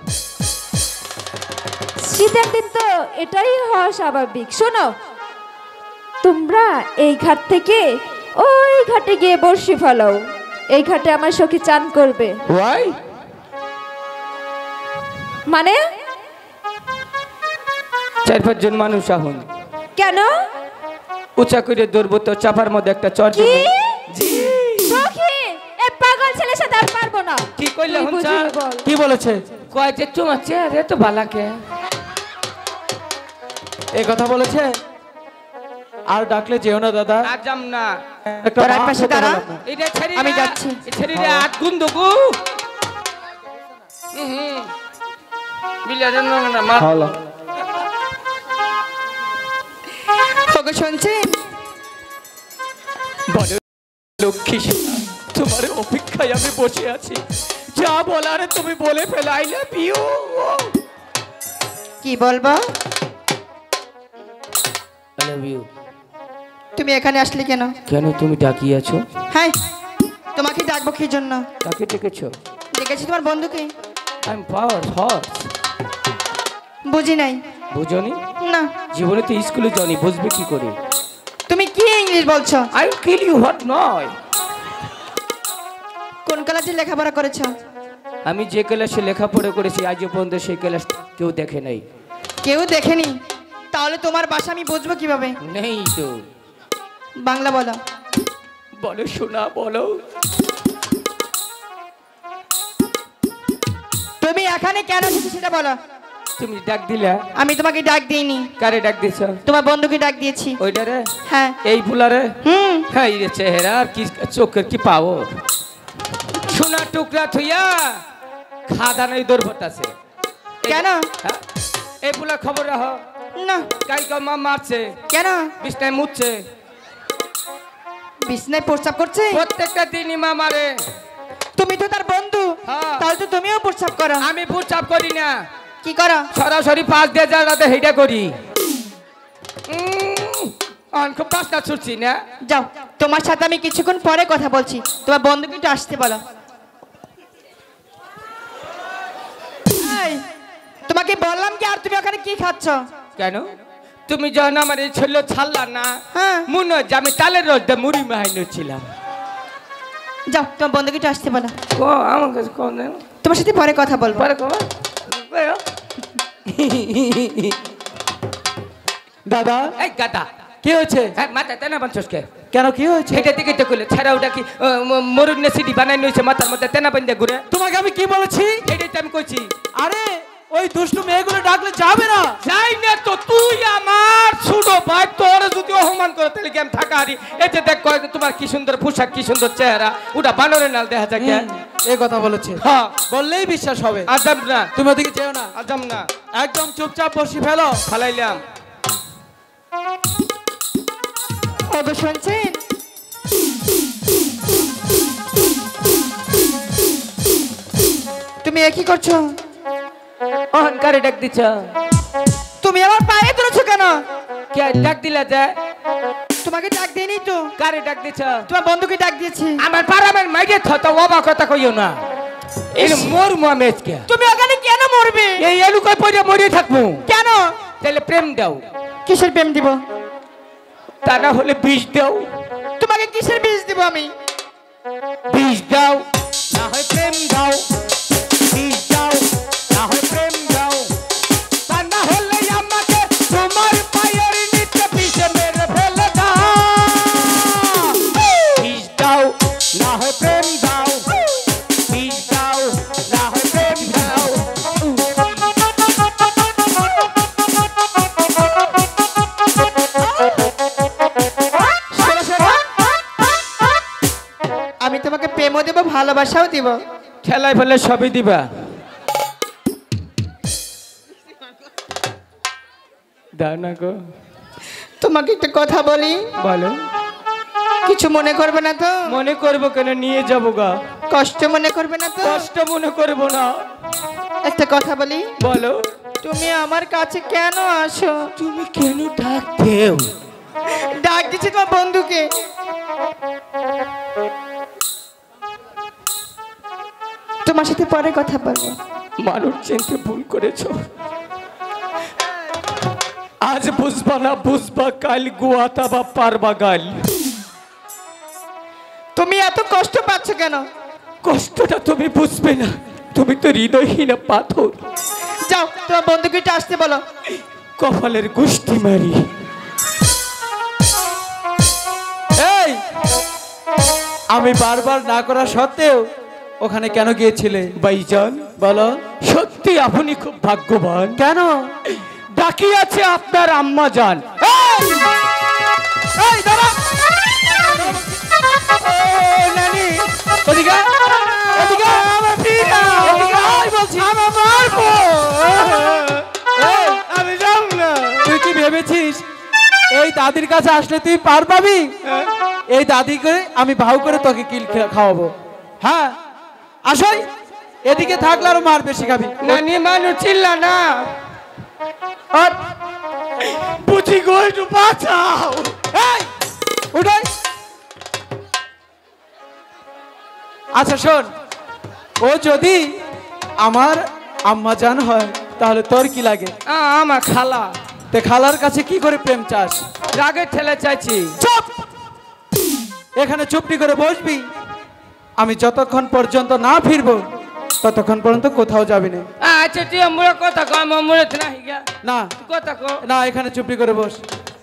শীতের দিন তো এটাই হওয়া স্বাভাবিক। শোনো, তোমরা এই ঘাট থেকে ওই ঘাটে গিয়ে বর্ষি ফেলাও। এই ঘাটে আমার সখী চান করবে। ওয়াই মানে চার পাঁচজন মানুষ আহুন কেন? উঁচা করে ধরবো তো চাপার মধ্যে একটা চর কি দিবো। সখী, এই পাগল ছেলের সাথে আর পারবো না। কি কইলে তুই হুনছা? বুঝিয়ে বল। কি বলেছে? কয় যে তোমার চেহারা তো ভালাকে। এই কথা বলেছে? আর ডাকলে যেও না দাদা। আর যাম না, একটা তোর এক মা পাশে হতে দাঁড়া। বললাম না। এটা ছেড়ি আমি না, যাচ্ছি। এই ছেড়ি রে হাত গুন্দু গু। হুম হুম বিলের না মার। ভালো। ওকে শুনছেন? বলো লক্ষ্মী সোনা, তোমার অপেক্ষায় আমি বসে আছি, যা বলার তুমি বলে ফেলো। I love you. কি বলবো? I love you. তুমি এখানে আসলে কেন? কেন তুমি ডাকিয়েছো? হ্যাঁ, তোমাকে ডাকবো কি জন্য? কাকে ডেকেছো? দেখেছি তোমার বন্ধুকে। I am power horse. বুঝি নাই। বুঝনি? না। জীবনে তো স্কুলে যাওনি, বুঝবে কি করে? তুমি কি ইংলিশ বলছো? আই কিল ইউ হোয়াট নয়। কোন ক্লাসে লেখাপড়া করেছো? আমি যে ক্লাসে লেখাপড়া করেছি আজও পর্যন্ত সেই ক্লাস কেউ দেখে নাই। কেউ দেখেনি? তাহলে তোমার ভাষা আমি বুঝবো কিভাবে? নেই তো। বাংলা বলো। বলো শোনা, বলো। তুমি এখানে কেন এসেছো সেটা বলো। তুমি ডাক দিলা? আমি তোমাকে ডাক দিইনি। কারে ডাক দিছ? তোমার বন্ধুকে ডাক দিয়েছি। ওইটা রে? হ্যাঁ। এই ফুলারে? হুম। হ্যাঁ, এই রে চেহারা আর কি চোখের কি পাও। সোনা টুকরা থইয়া খাদা নাই দৌড় আছে। কেন? হ্যাঁ, এই ফুলার খবর রাখ না। কালকে মা মারছে। কেন? বিছনায় মুছছে। বিছনায় প্রস্রাব করছে? প্রত্যেকটা দিনই মা মারে। তুমি তো তার বন্ধু। হ্যাঁ। তাহলে তো তুমিও প্রস্রাব করো। আমি প্রস্রাব করি না। কি করো? সরাসরি পাঁচ দিয়ে যা রাতে হেইটা করি। অনেক পাঁচটা ছুটছি না। যাও, তোমার সাথে আমি কিছুক্ষণ পরে কথা বলছি। তোমার বন্ধুকে একটু আসতে বলো। এই, তোমাকে বললাম কি আর তুমি ওখানে কি খাচ্ছ? কেন? তুমি যখন আমার এই ছেলে ছাড়লা না, হ্যাঁ। মনে হয় যে আমি তালের রস দিয়ে মুড়ি মাহাইনো ছিলাম। যাও, তোমার বন্ধুকে একটু আসতে বলো। ও আমার কাছে কোন তোমার সাথে পরে কথা বলবো। পরে কবা দাদা এই গাদা কি হয়েছে? হ্যাঁ মাথা তেনা বাঞ্চসকে কেন কি হয়েছে? এটা দিকে তো কইলে ছাড়া ওটা কি মরুন নে সিডি বানাই নইছে মাথার মধ্যে তেনা বান্ধে ঘুরে। তোমাকে আমি কি বলেছি? এটাই তো আমি কইছি। আরে ওই দুষ্টু মেয়েগুলো ডাকলে যাবে না। যাই না তো, তুই আমার ছোট ভাই, তোর যদি অপমান করে তাহলে কি আমি থাকা হারি? এই যে দেখ কয় তোমার কি সুন্দর পোশাক, কি সুন্দর চেহারা, ওটা বানরের নাল দেখা যায়। এই কথা বলেছে, হ্যাঁ বললেই বিশ্বাস হবে। আজম না, তুমি ওদিকে যেও না, আজম না, একদম চুপচাপ বসে ফেলো। ফালাইলাম। ওগো শুনছেন? তুমি একই করছো? অহংকারে ডাক দিছ? তুমি আমার পায়ে ধরেছো কেন? কে ডাক দিলা যায়? তোমাকে ডাক দিইনি তো। কারে ডাক দিছ? তোমার বন্ধুকে ডাক দিয়েছি। আমার পারামের মাইকে থত বাবা কথা কইও না। এই মোর মুয়ামেজ কে? তুমি ওখানে কেন মরবে? এই এলু কই পড়ে মরে থাকমু কেন? তাহলে প্রেম দাও। কিসের প্রেম দিব? তা না হলে বিষ দাও। তোমাকে কিসের বিষ দিব আমি? বিষ দাও, না হয় প্রেম দাও। বিষ দাও, না হয় প্রেম দাও। তা না হলে আমাকে তোমার পায়ের নিচে পিছে মেরে ফেলে দাও। বিষ দাও, না হয় প্রেম দাও। বিষ দাও, না হয় প্রেম দাও। শোনো, শোনো। আমি তোমাকে প্রেমও দেব, ভালোবাসাও দিব। খেলায় ফেলে সবই দিবা। দাও না গো। তোমাকে একটা কথা বলি, বলো। কিছু মনে করবে না তো? মনে করবো কেন, নিয়ে যাবো গা। কষ্ট মনে করবে না তো? কষ্ট মনে করবো না। একটা কথা বলি, বলো। তুমি আমার কাছে কেন আসো? তুমি কেন ডাক দেও? ডাক দিচ্ছি তোমার বন্ধুকে। তোমার সাথে পরে কথা বলবো। মানুষ চিনতে ভুল করেছ। আজ বুঝবা না বুঝবা কাল, গুয়াতা বা পারবা গাল। তুমি এত কষ্ট পাচ্ছ কেন? কষ্টটা তুমি বুঝবে না, তুমি তো হৃদয়হীন পাথর। যাও, তোমার বন্ধুকে একটু আসতে বলো। কপালের গুষ্টি মারি। এই, আমি বারবার না করা সত্ত্বেও ওখানে কেন গিয়েছিলে? ভাইজান বলো। সত্যি আপনি খুব ভাগ্যবান। কেন? বাকি আছে আপনার আম্মা জান। এই দাঁড়া। নানি ওদিকে ওদিকে আমার ফিরা ওদিকে আয় বলছি। আমার মারবো। এই, আমি যাব না। তুই কি ভেবেছিস এই দাদির কাছে আসলে তুই পার পাবি? এই দাদিকে আমি ভাউ করে তোকে কিল খা- খাওয়াবো। হ্যাঁ, আসই। এদিকে থাকলে আরো মার বেশি খাবি। নানি মানুষ চিল্লা না। আর বুঝি গো, একটু বাঁচাও। এই, উঠাই। আচ্ছা শোন, ও যদি আমার আম্মা জান হয় তাহলে তোর কি লাগে? আ, আমার খালা। তে খালার কাছে কি করে প্রেম চাস? রাগে ঠেলে চাইছি। চুপ! এখানে চুপটি করে বসবি। আমি যতক্ষণ পর্যন্ত না ফিরবো ততক্ষণ পর্যন্ত কোথাও যাবি না। আচ্ছা তুই মোড়ে কথা কো, আমার মোড়ে না হিগা না কথা কো। না, এখানে চুপটি করে বস।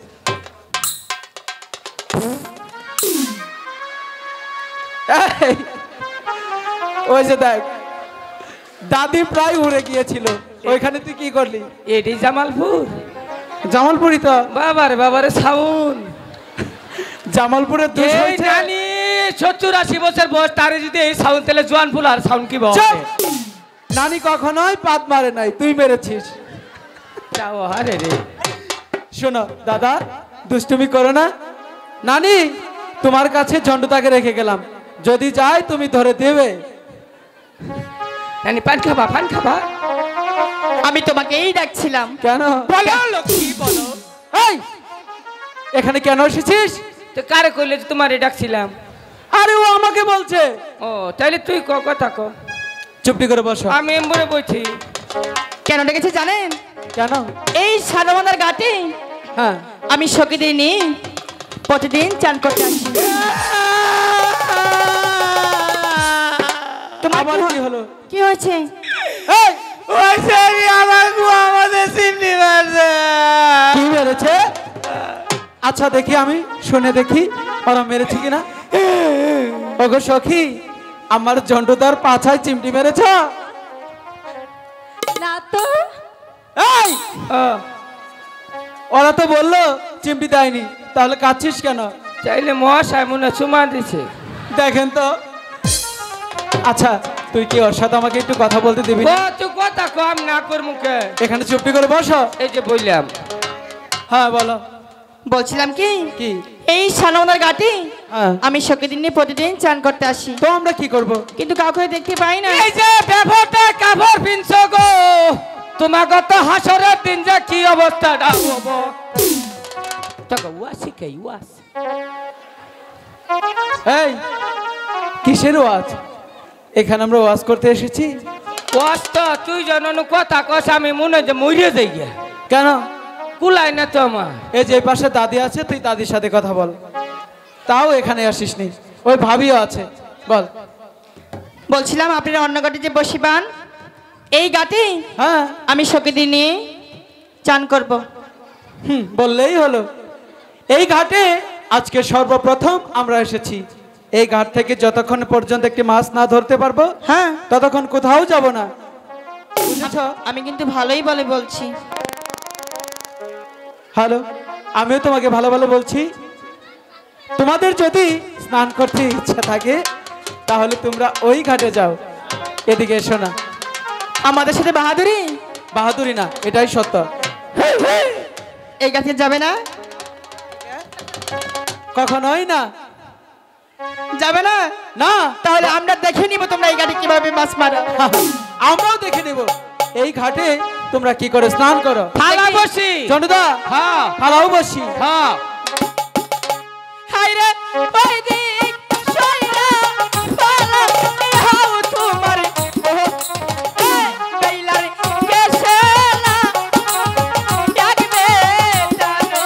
এই, ওই যে দেখ, দাদি প্রায় উড়ে গিয়েছিল, ওইখানে তুই কি করলি? এটি জামালপুর। জামালপুরি তো। বাবারে বাবারে সাউন। জামালপুরের দুই এই জানি সত্তর আশি বছর বয়স তারে যদি এই সাউন তেলে জোয়ান ফুল আর সাউন কি বলে? নানি কখনোই পাত মারে নাই, তুই মেরেছিস। যাও আরে রে। শোনো দাদা, দুষ্টুমি করো না। নানি, তোমার কাছে ঝন্ডুটাকে রেখে গেলাম, যদি যাই তুমি ধরে দেবে। নানি পান খাবা, পান খাবা। আমি তোমাকে এই ডাকছিলাম। কেন? বলো লক্ষ্মী বলো। এই, এখানে কেন এসেছিস? তো কারে কইলে যে তোমারে ডাকছিলাম? আরে ও আমাকে বলছে। ও তাইলে তুই ক কথা ক। চুপটি করে বসো। আমি এমবরে বইছি। কেন ডেকেছে জানেন? কেন? এই সাদামাদার ঘাটে হ্যাঁ, আমি সখীদের নিয়ে প্রতিদিন চান করতে আসি। তোমার আবার কি কি হ- হলো? কি হয়েছে? এই, ওই সেরি আমার গো আমাদের সিমনি মারছে। কি মেরেছে? আচ্ছা দেখি, আমি শুনে দেখি ওরা মেরেছে কিনা। ওগো সখী, আমার ঝন্ডুদার পাছায় চিমটি মেরেছ? না তো। এই, ও, ওরা তো বললো চিমটি দেয়নি, তাহলে কাঁদছিস কেন? চাইলে মহাশয় মনে চুমা দিছে। দেখেন তো। আচ্ছা, তুই কি ওর সাথে আমাকে একটু কথা বলতে দিবি না? ও তুই কথা কম না কর মুখে। এখানে চুপটি করে বসো। এই যে বললাম। হ্যাঁ বলো। বলছিলাম কি, কি? এই সাদামাদার ঘাটে হ্যাঁ, আমি সখীদের নিয়ে প্রতিদিন চান করতে আসি, তো আমরা কি করব? কিন্তু কাউকে দেখতে পাই না। এই যে ব্যবহারটা কাপড় পিনছ গো, তোমাকে তো হাসরের দিন যে কি অবস্থাটা হবো। তোকে ওয়াসি কে ওয়াস। এই, কিসের ওয়াজ? এখানে আমরা ওয়াজ করতে এসেছি। ওয়াস তো তুই জানো কথা কস, আমি মনে যে মরিয়ে যাই গিয়া। কেন? কুলাই না তো আমার। এই যে পাশে দাদি আছে, তুই দাদির সাথে কথা বল। তাও এখানে আসিসনি, ওই ভাবিও আছে, বল। বলছিলাম আপনারা অন্য ঘাটে যে বসিবান, এই ঘাটে হ্যাঁ, আমি সখীদের নিয়ে চান করব। হুম, বললেই হলো। এই ঘাটে আজকে সর্বপ্রথম আমরা এসেছি। এই ঘাট থেকে যতক্ষণ পর্যন্ত একটি মাছ না ধরতে পারবো, হ্যাঁ, ততক্ষণ কোথাও যাব না, বুঝেছ? আমি কিন্তু ভালোই বলে বলছি। হ্যালো, আমিও তোমাকে ভালো ভালো বলছি। তোমাদের যদি স্নান করতে ইচ্ছা থাকে তাহলে তোমরা ওই ঘাটে যাও, এদিকে এসো না। আমাদের সাথে বাহাদুরি? বাহাদুরি না, এটাই সত্য। এই ঘাটে যাবে না? কখনোই না। যাবে না? না, তাহলে আমরা দেখে নিব তোমরা এই ঘাটে কিভাবে মাছ মারো। আমরাও দেখে নেব এই ঘাটে তোমরা কি করে স্নান করো। থালা বসি। চন্ডুদা, হ্যাঁ ফালাও বসি। হ্যাঁ। হাই রে ওই দিক সইরা পালা হাও তোমার ও এ বেলার কেশলা ডাকবে জানো।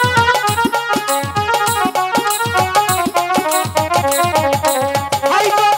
হাই গো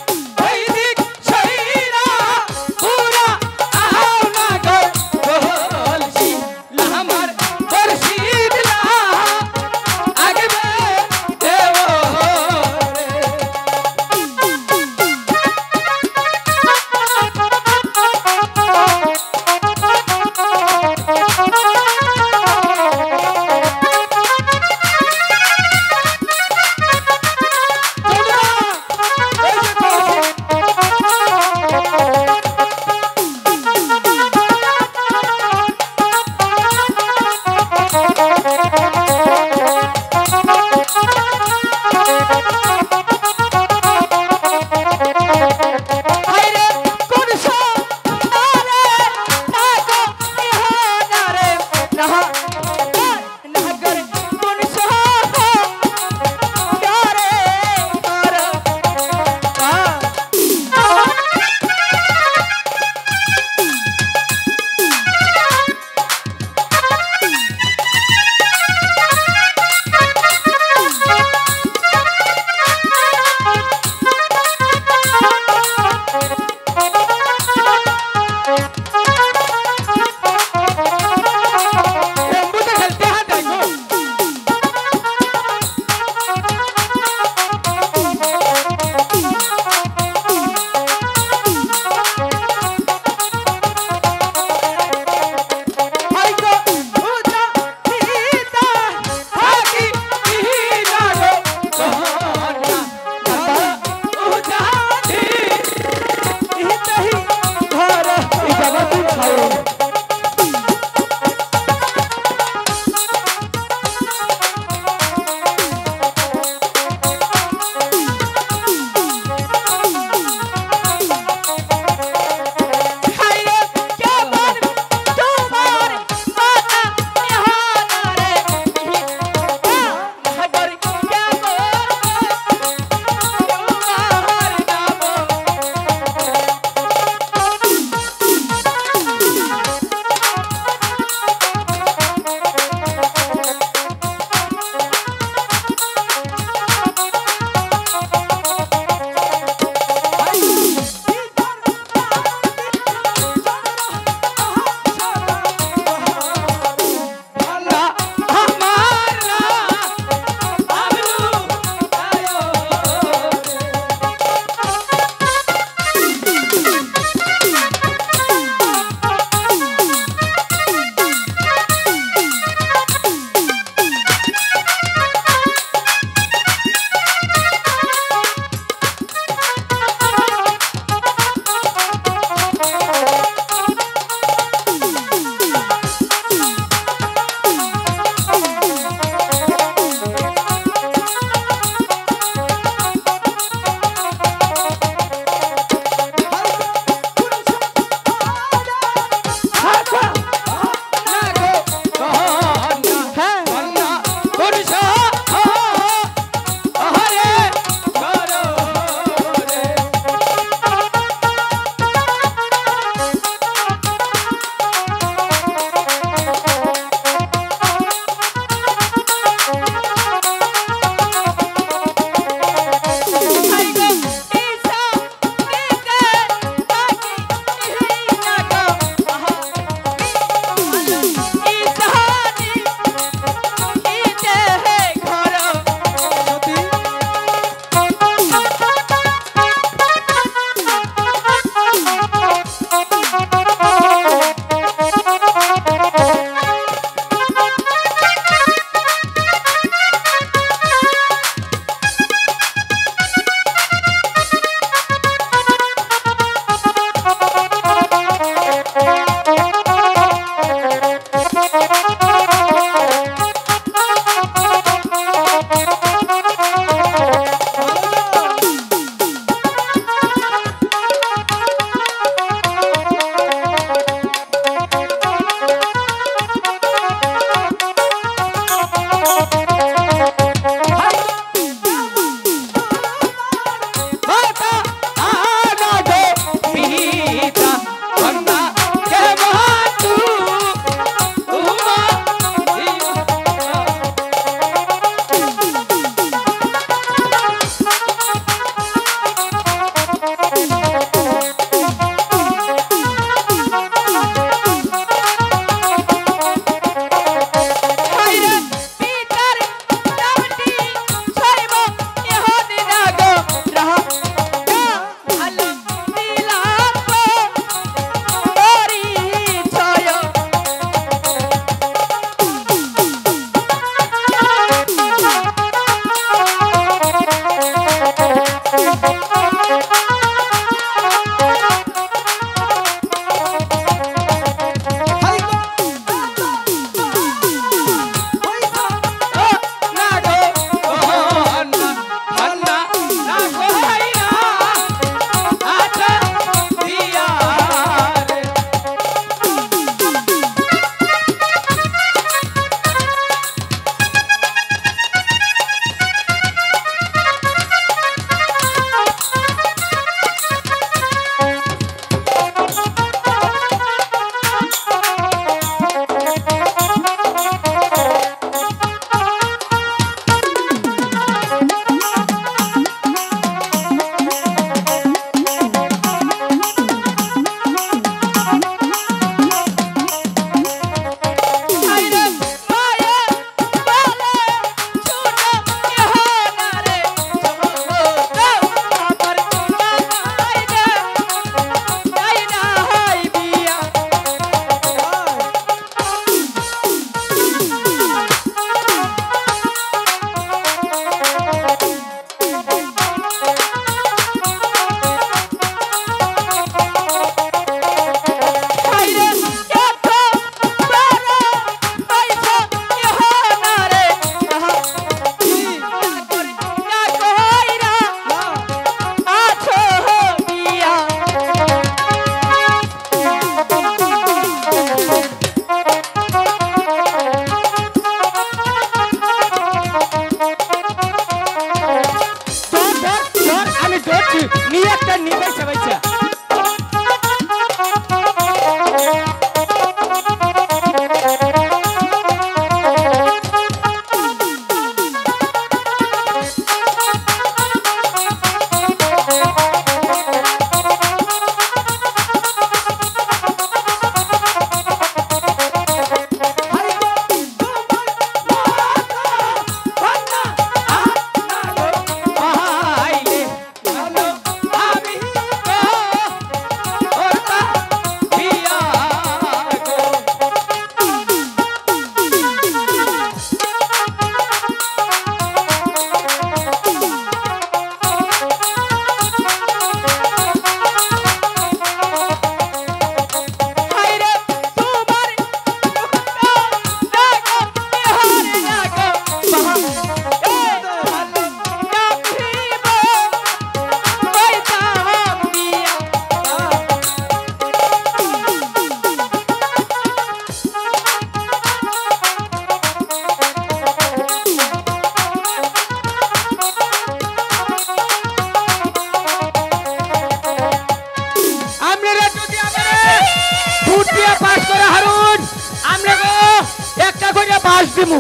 ফুটিয়ে পাস করে হারুন আমরা গো একটা করে পাস দিমু।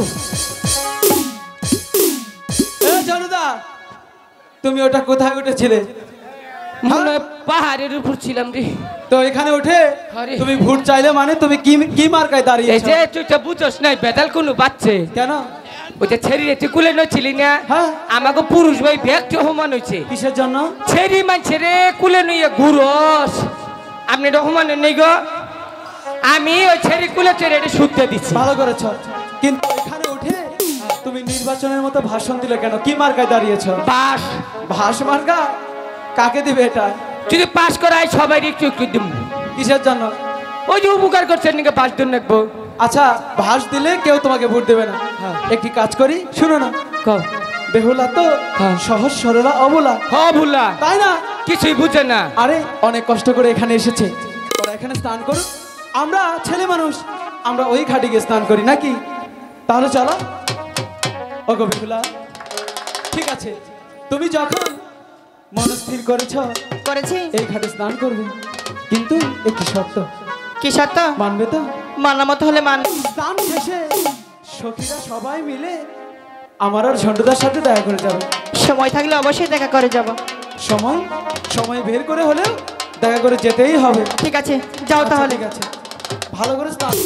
এ জনদা, তুমি ওটা কোথায় উঠেছিলে? মনে হয় পাহাড়ের উপর ছিলাম রে। তো এখানে উঠে আরে। তুমি ভোট চাইলে মানে তুমি কি কি মার্কায় এই দাঁড়িয়েছো? যে তুই তো বুঝছ নাই বেদাল কোনো বাচ্চে কেন? ওই যে ছেড়ি তুই কুলে নছিলি না হ্যাঁ। আমাকে পুরুষ ভাই ব্যক্তি অপমান হয়েছে কিসের জন্য? ছেড়ি মানছে রে কুলে নইয়ে ঘুরস আপনি রহমান নেই গো আমি ওই ছেড়ি কুলে ছেড়ে এটা শুনতে দিচ্ছি। ভালো করেছো, কিন্তু এখানে উঠে তুমি নির্বাচনের মতো ভাষণ দিলে কেন? কি মার্কায় দাঁড়িয়েছো? পাস ভাস মার্কা? কাকে দিবে এটা? যদি পাস করাই সবাই একটু একটু দিব। কিসের জন্য? ওই যে উপকার করছেন নাকি পাস দিন রাখবো। আচ্ছা, ভাস দিলে কেউ তোমাকে ভোট দেবে না। একটি কাজ করি, শুনো না। কও বেহুলা তো হ্যাঁ। সহজ সরলা অবলা, হ ভুলা তাই না? কিছুই বুঝে না। আরে অনেক কষ্ট করে এখানে এসেছে, ওরা এখানে স্নান করুক, আমরা ছেলে মানুষ আমরা ওই ঘাটে গিয়ে স্নান করি নাকি? তাহলে চলো। ওগো বেহুলা, ঠিক আছে, তুমি যখন মনস্থির করেছ করেছি। এই ঘাটে স্নান করবে, কিন্তু একটি শর্ত কি সত্য? মানবে তো? মানার মতো হলে মান। স্নান শেষে সখীরা সবাই মিলে আমার আর ঝন্ডুদার সাথে দেখা করে যাবে। সময় থাকলে অবশ্যই দেখা করে যাব। সময় সময় বের করে হলেও দেখা করে যেতেই হবে। ঠিক আছে, যাও আচ্ছা, তাহলে। ঠিক আছে, ভালো করে স্নান।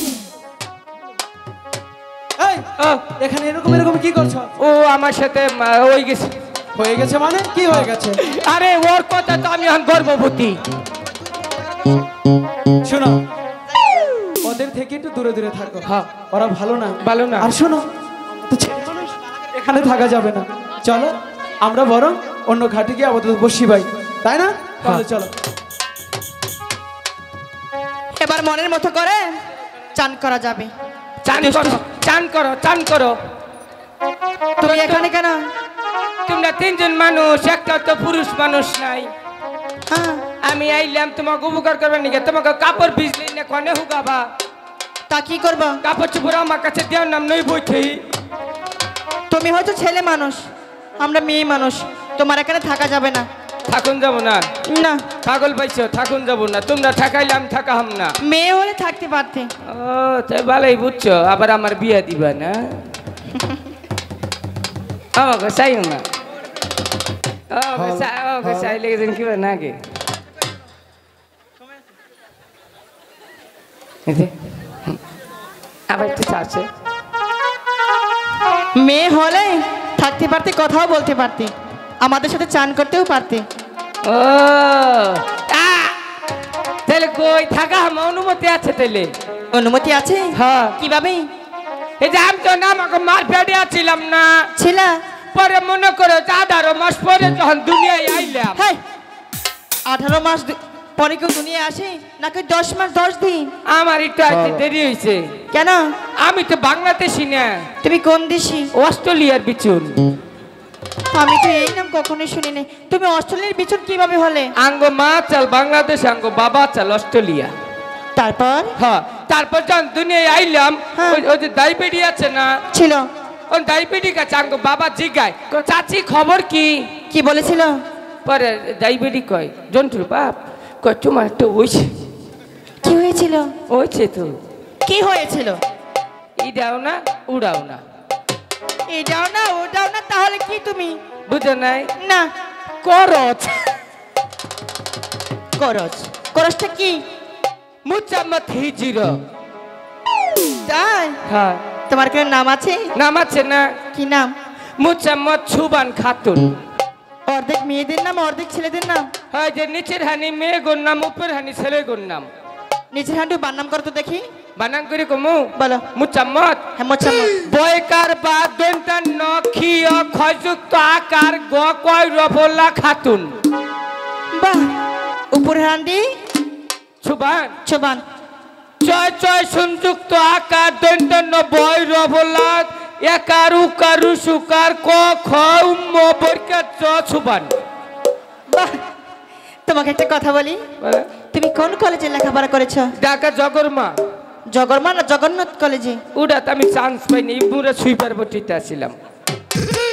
এই ও, এখানে এরকম এরকম কি করছো? ও আমার সাথে মা, ওই গেছে। হয়ে গেছে মানে কি হয়ে গেছে? আরে ওর কথা তো আমি এখন গর্ভবতী। শোনো, ওদের থেকে একটু দূরে দূরে থাকো। হ্যাঁ। ওরা ভালো না, ভালো না। আর শোনো, তো ছেলে মানুষ, এখানে থাকা যাবে না। চলো আমরা বরং অন্য ঘাটে গিয়ে আপাতত বসি ভাই, তাই না? তাহলে চলো। এবার মনের মতো করে চান করা যাবে। চান করো চান করো চান করো। তুমি এখানে কেন? তোমরা তিনজন মানুষ, একটা তো পুরুষ মানুষ নাই। হ্যাঁ, আমি আইলাম তোমাকে উপকার করবার নিকে, তোমাকে কাপড় ভিজলি না কনে হুগাবা। তা কি করবো? কাপড় চুপড় আমার কাছে দেওয়ার নাম নই বইছি। তুমি হয়তো ছেলে মানুষ, আমরা মেয়ে মানুষ, তোমার এখানে থাকা যাবে না। থাকুন যাব না, না, পাগল পাইছো, থাকুন যাব না। তোমরা থাকাইলে আমি থাকাহাম না। মেয়ে হলে থাকতে পারতে। ও তাই ভালোই বুঝছো, আবার আমার বিয়া দিবা না? আমাকে চাইও না, আমাকে চাই, আমাকে চাইলে গেছেন কিবা নাকি? আবার একটু চাচ্ছে। মেয়ে হলে থাকতে পারতে, কথাও বলতে পারতে, আমাদের সাথে চান করতেও পারতে। ও আ, তাহলে কই থাকা আমার অনুমতি আছে তাহলে? অনুমতি আছে? হ্যাঁ। কিভাবে? এই যে আমি তো না আমাকে মার পেটে আছিলাম না, ছিলা? পরে মনে করো যে আঠারো মাস পরে যখন দুনিয়ায় আইলাম। হ্যাঁ, আঠারো মাস দু- পরে কেউ দুনিয়া আসে নাকি দশ মাস দশ দিন? আমার একটু আইতে দেরি হয়েছে। কেন? আমি তো বাংলাদেশি না, তুমি কোন দেশি? অস্ট্রেলিয়ার বিচুন। আমি তো এই নাম কখনোই শুনি নাই। তুমি অস্ট্রেলিয়ার বিচুন কিভাবে হলে? আঙ্গ মা চাল বাংলাদেশ, আঙ্গ বাবা চাল অস্ট্রেলিয়া। তারপর? হ্যাঁ, তারপর যখন দুনিয়ায় আইলাম, হ্যাঁ। ওই- ওই যে ডায়াবেটিস আছে না, ছিল। ওই ডায়াবেটিস আছে। আঙ্গ বাবা জিগায়, কয়, চাচি খবর কি? কি বলেছিল? পরে ডায়াবেটিস কয়, জন্টুর বাপ কয় তোমার তো হয়েছে। কি হয়েছিল? হয়েছে তো, কি হয়েছিল? ইডাও না উড়াও না। এটাও না ওটাও না, তাহলে কি তুমি? বুঝো নাই? না। করচ। করজ? করজটা কি? মুচাম্মত হিজির। তাই? হ্যাঁ, তোমার কোনো নাম আছে? নাম আছে না? কি নাম? মুচাম্মত সুবান খাতুন। অর্ধেক মেয়েদের নাম, অর্ধেক ছেলেদের নাম। হয় যে নিচের হানি মেয়ে গোর নাম, উপর হানি ছেলে গোর নাম। নিচের হাঁটু বানাম করো তো দেখি। বানান করে কমু বলো। মুচাম্মত। হ্যাঁ, মোছাম্মত। বয়কার বা দন্তা নখিয় ক্ষয়যুক্ত আকার গ কয় রফলা খাতুন। বাহ, উপরে হান্ডি সুবান। চবান। চয় চয় সংযুক্ত আকার দন্তান্ন বয় রফলা একার উকার সুকার ক খ উম্ম বরকার চ সুবান। বাহ, তোমাকে একটা কথা বলি, তুমি কোন কলেজে লেখাপড়া করেছো? ঢাকা জগরমা। জগন্নাথ না জগন্নাথ কলেজে? ওটা তো আমি চান্স পাইনি, পুরো সুইপার বটিতে আসছিলাম।